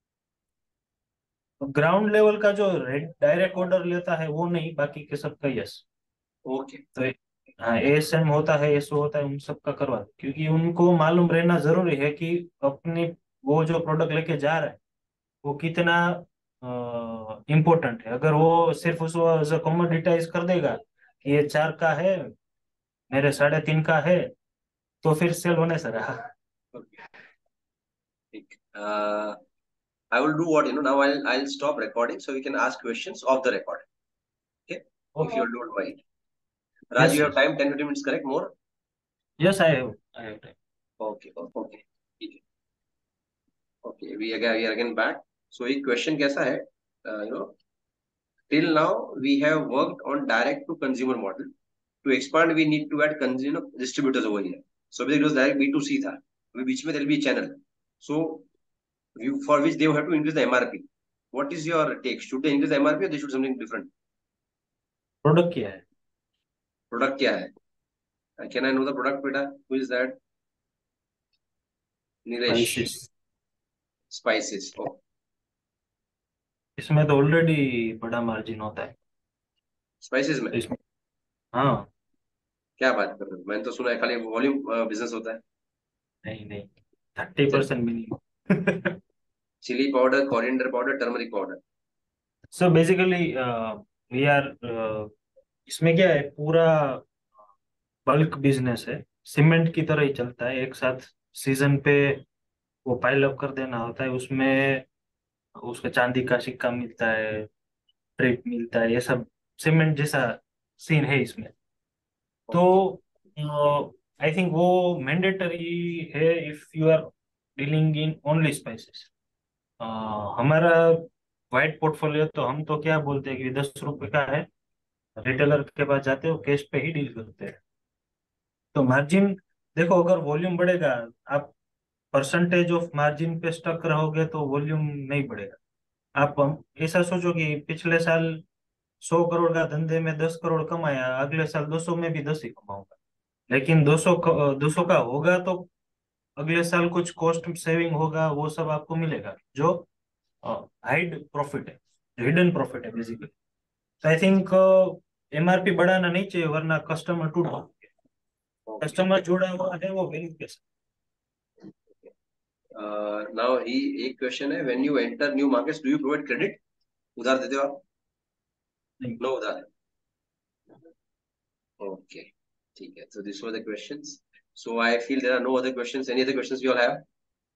ग्राउंड लेवल का जो डायरेक्ट ऑर्डर लेता है वो नहीं, बाकी के सब का यस। ओके तो हाँ, एएसएम होता है, एसओ होता है, उन सब का करवा दो, क्योंकि उनको मालूम रहना जरूरी है कि अपनी वो जो प्रोडक्ट लेके जा रहा है वो कितना इम्पोर्टेंट है। अगर वो सिर्फ उसको एज अ कमोडिटाइज कर देगा कि ये चार का है, मेरे साढ़े तीन का है, तो फिर सेल होने से रहा। ओके ठीक uh, I will do what you know now I'll I'll stop recording so we can ask questions off the recording. Okay, if you okay. don't mind. Raj, yes you have yes. time ten fifteen minutes correct more? Yes I have I have time. Okay, okay, okay. ठीक है. Okay, we again we are again back. So एक question कैसा है? Uh, you know, till now we have worked on direct to consumer model. To expand, we need to add consumer distributors over here. So basically it was direct B two C था, अभी बीच में there will be a channel. So you, for which they have to increase the M R P. What is your take? Should they increase the M R P or they should something different? Product क्या है? Product क्या है? Uh, Can I know the product, beta? Who is that? Nilesh. Spices. Spices. Oh, इसमें तो ऑलरेडी बड़ा मार्जिन होता है spices में तो इसमें। हाँ। क्या बात कर रहे हो? मैंने तो सुना है खाली वॉल्यूम बिजनेस होता है. नहीं नहीं, थर्टी परसेंट भी नहीं। Chilli powder, coriander powder, turmeric powder. So basically we are, इसमें क्या है, पूरा बल्क बिजनेस है, सीमेंट की तरह ही चलता है। एक साथ सीजन पे वो पाइल अप कर देना होता है, उसमें उसका चांदी का सिक्का मिलता है, ट्रिप मिलता है, ये सब सीमेंट जैसा सीन है इसमें। तो आई थिंक वो मैंडेटरी है if you are dealing in only spices. हमारा वाइट पोर्टफोलियो तो हम तो क्या बोलते हैं कि दस रुपए का है, रिटेलर के पास जाते हो कैश पे ही डील करते हैं। तो मार्जिन देखो, अगर वॉल्यूम बढ़ेगा, आप परसेंटेज ऑफ मार्जिन पे स्टक रहोगे तो वॉल्यूम नहीं बढ़ेगा। आप हम ऐसा सोचो कि पिछले साल सौ करोड़ का धंधे में दस करोड़ कमाया, अगले साल दो सौ में भी दस ही कमाऊंगा। लेकिन दो सौ दो सौ का होगा तो अगले साल कुछ कॉस्ट सेविंग होगा, वो सब आपको मिलेगा, जो हाइड प्रॉफिट है, हिडन प्रॉफिट है बेसिकली। तो आई थिंक एमआरपी बढ़ाना नहीं चाहिए, वरना कस्टमर टूट जाएंगे। कस्टमर जुड़ा हुआ है वो वैल्यू के साथ। नाउ ही एक क्वेश्चन है, when you enter new markets do you provide credit? उधार देते हो आप? नहीं। नो उधार. ओके, ठीक है. So these were the questions. So I feel there are no other questions. Any other questions you all have?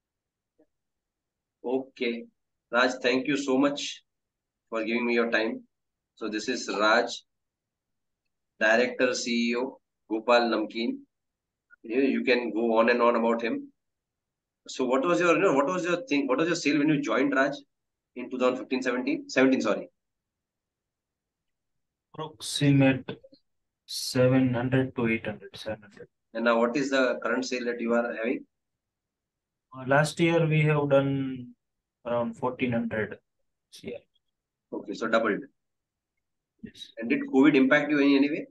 Okay, Raj, thank you so much for giving me your time. So this is Raj, Director, C E O, Gopal Namkeen. You, you can go on and on about him. So what was your, you know, what was your thing? What was your sale when you joined, Raj, in twenty fifteen, seventeen, seventeen, sorry. Approximate seven hundred to eight hundred, seven hundred. And now what is the current sale that you are having? Uh, Last year we have done around fourteen hundred this year. Okay, so doubled. Yes. And did COVID impact you in any way?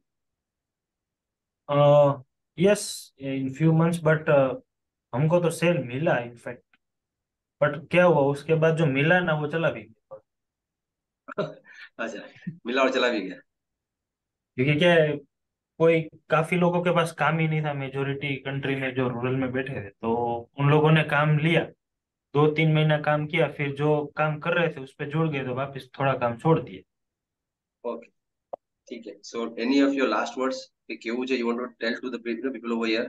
Uh, yes, in few months, but uh, हमको तो सेल मिला इनफैक्ट, बट क्या हुआ उसके बाद जो मिला ना वो चला भी गया। अच्छा, मिला और चला भी गया. क्योंकि क्या है, कोई काफी लोगों के पास काम ही नहीं था, मेजोरिटी कंट्री में जो रूरल में बैठे थे, तो उन लोगों ने काम लिया, दो तीन महीना काम किया, फिर जो काम कर रहे थे उस पर जुड़ गए, तो वापस थोड़ा काम छोड़ दिए। Okay, ठीक है. So any of your last words कि केवु जे you want to tell to the people people over here?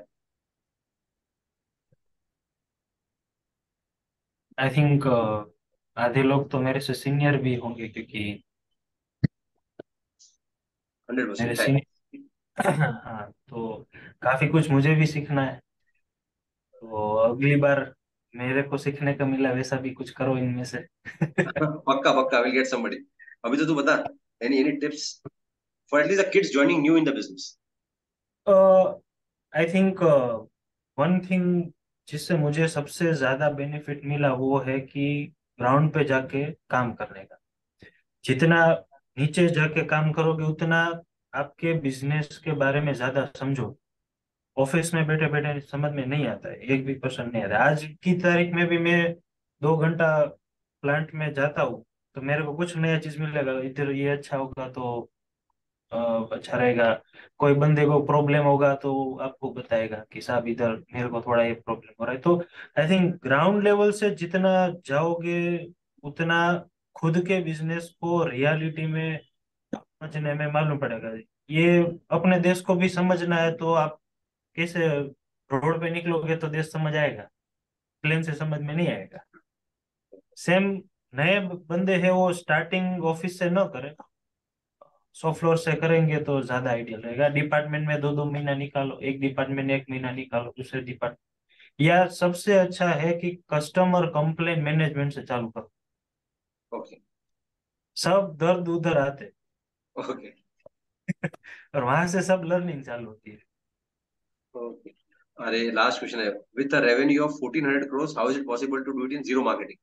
I think आधे लोग तो मेरे से सीनियर भी होंगे, क्योंकि हंड्रेड मेरे परसेंट है. सीनियर हाँ, तो काफी कुछ मुझे भी सीखना है। तो अगली बार मेरे को सीखने का मिला वैसा भी कुछ करो इनमें से। पक्का पक्का विल गेट समबडी. अभी तो तू बता, any any tips for at least the kids joining new in the business? I think one thing जिससे मुझे सबसे ज्यादा बेनिफिट मिला वो है कि ग्राउंड पे जाके काम करने का। जितना नीचे जाके काम करोगे उतना आपके बिजनेस के बारे में ज्यादा समझो। ऑफिस में बैठे बैठे समझ में नहीं आता है, एक भी परसेंट नहीं आता है। आज की तारीख में भी मैं दो घंटा प्लांट में जाता हूँ तो मेरे को कुछ नया चीज मिलेगा, इधर ये अच्छा होगा तो अ, अच्छा रहेगा। कोई बंदे को प्रॉब्लम होगा तो आपको बताएगा कि साहब इधर मेरे को थोड़ा ये प्रॉब्लम हो रहा है। तो आई थिंक ग्राउंड लेवल से जितना जाओगे उतना खुद के बिजनेस को रियलिटी में समझने में मालूम पड़ेगा। ये अपने देश को भी समझना है तो आप कैसे रोड पे निकलोगे तो देश समझ आएगा, प्लेन से समझ में नहीं आएगा। सेम नए बंदे हैं वो स्टार्टिंग ऑफिस से न करें, सॉफ्ट फ्लोर से करेंगे तो ज्यादा आइडियल रहेगा। डिपार्टमेंट में दो दो महीना निकालो, एक डिपार्टमेंट में एक महीना निकालो, दूसरे डिपार्टमेंट, या सबसे अच्छा है कि कस्टमर कंप्लेन मैनेजमेंट से चालू करो। Okay, सब दर्द उधर आते okay, और वहां से सब लर्निंग चालू होती है। okay. अरे लास्ट क्वेश्चन है, with a revenue of fourteen hundred crores, how is it possible to do it in zero marketing?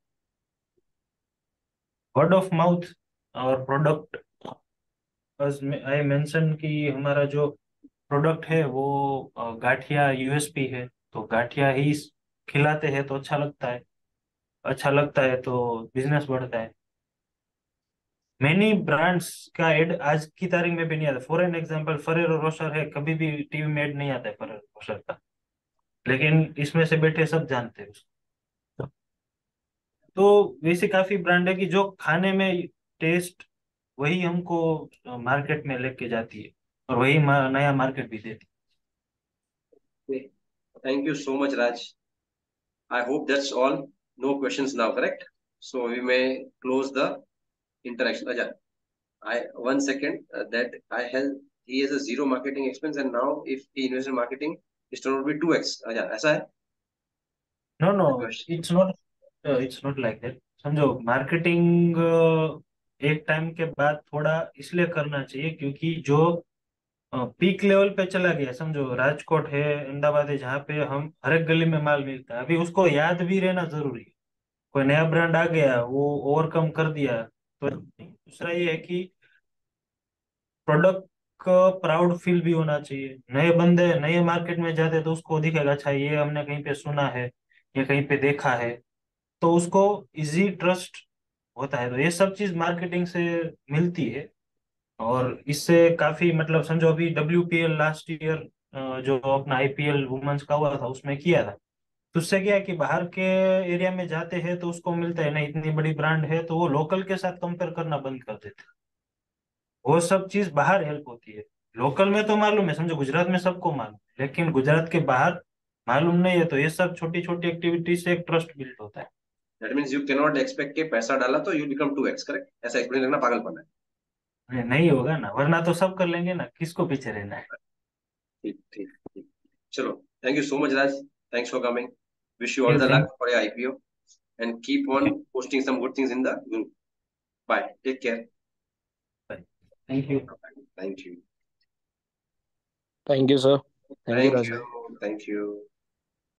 Word of mouth और प्रोडक्ट, आई मेंशन कि हमारा जो प्रोडक्ट है वो अ, गाठिया यूएसपी है, तो गाठिया ही खिलाते हैं तो अच्छा लगता है, अच्छा लगता है तो बिजनेस बढ़ता है। मैनी ब्रांड्स का एड आज की तारीख में भी नहीं आता। For an example Ferrero Rocher है, कभी भी टीवी में एड नहीं आता है फरेरो रोशर का, लेकिन इसमें से बैठे सब जानते हैं उसको। तो वैसे काफी ब्रांड है कि जो खाने में टेस्ट वही हमको मार्केट में लेके जाती है और वही मा- नया मार्केट भी देती Thank you so much, Raj. I hope that's all. No questions now, correct? So we may close the interaction. Aja, I one second uh, that I have he has a zero marketing expense, and now if he invests in marketing, his turnover will be two x. Aja, ऐसा है? है। No no, it's not, it's not like that. समझो मार्केटिंग एक टाइम के बाद थोड़ा इसलिए करना चाहिए क्योंकि जो पीक लेवल पे चला गया, समझो राजकोट है, अहमदाबाद है, जहाँ पे हम हर एक गली में माल मिलता है, अभी उसको याद भी रहना जरूरी है। कोई नया ब्रांड आ गया वो ओवरकम कर दिया तो। दूसरा ये है कि प्रोडक्ट का प्राउड फील भी होना चाहिए। नए बंदे नए मार्केट में जाते तो उसको दिखेगा अच्छा ये हमने कहीं पे सुना है या कहीं पे देखा है, तो उसको इजी ट्रस्ट होता है। तो ये सब चीज मार्केटिंग से मिलती है और इससे काफी मतलब समझो अभी W P L last year जो अपना आई पी एल वुमेन्स का हुआ था उसमें किया था, तो उससे क्या है कि बाहर के एरिया में जाते हैं तो उसको मिलता है ना इतनी बड़ी ब्रांड है, तो वो लोकल के साथ कंपेयर करना बंद कर देते हैं। वो सब चीज बाहर हेल्प होती है। लोकल में तो मालूम है, समझो गुजरात में सबको मालूम है, लेकिन गुजरात के बाहर मालूम नहीं है, तो ये सब छोटी छोटी एक्टिविटी से एक ट्रस्ट बिल्ड होता है। That means you cannot expect के पैसा डाला तो you become two x, correct? ऐसा एक्सप्लेन करना पागलपन है। नहीं नहीं होगा ना, वरना तो सब कर लेंगे ना, किसको पीछे रहना है। ठीक ठीक ठीक। चलो, thank you so much Raj, thanks for coming, wish you all you the think. Luck for your I P O and keep on posting some good things in the group. Bye, take care. Thank you. Thank you. Thank you, sir. Thank you, Thank Raj. you. Thank you.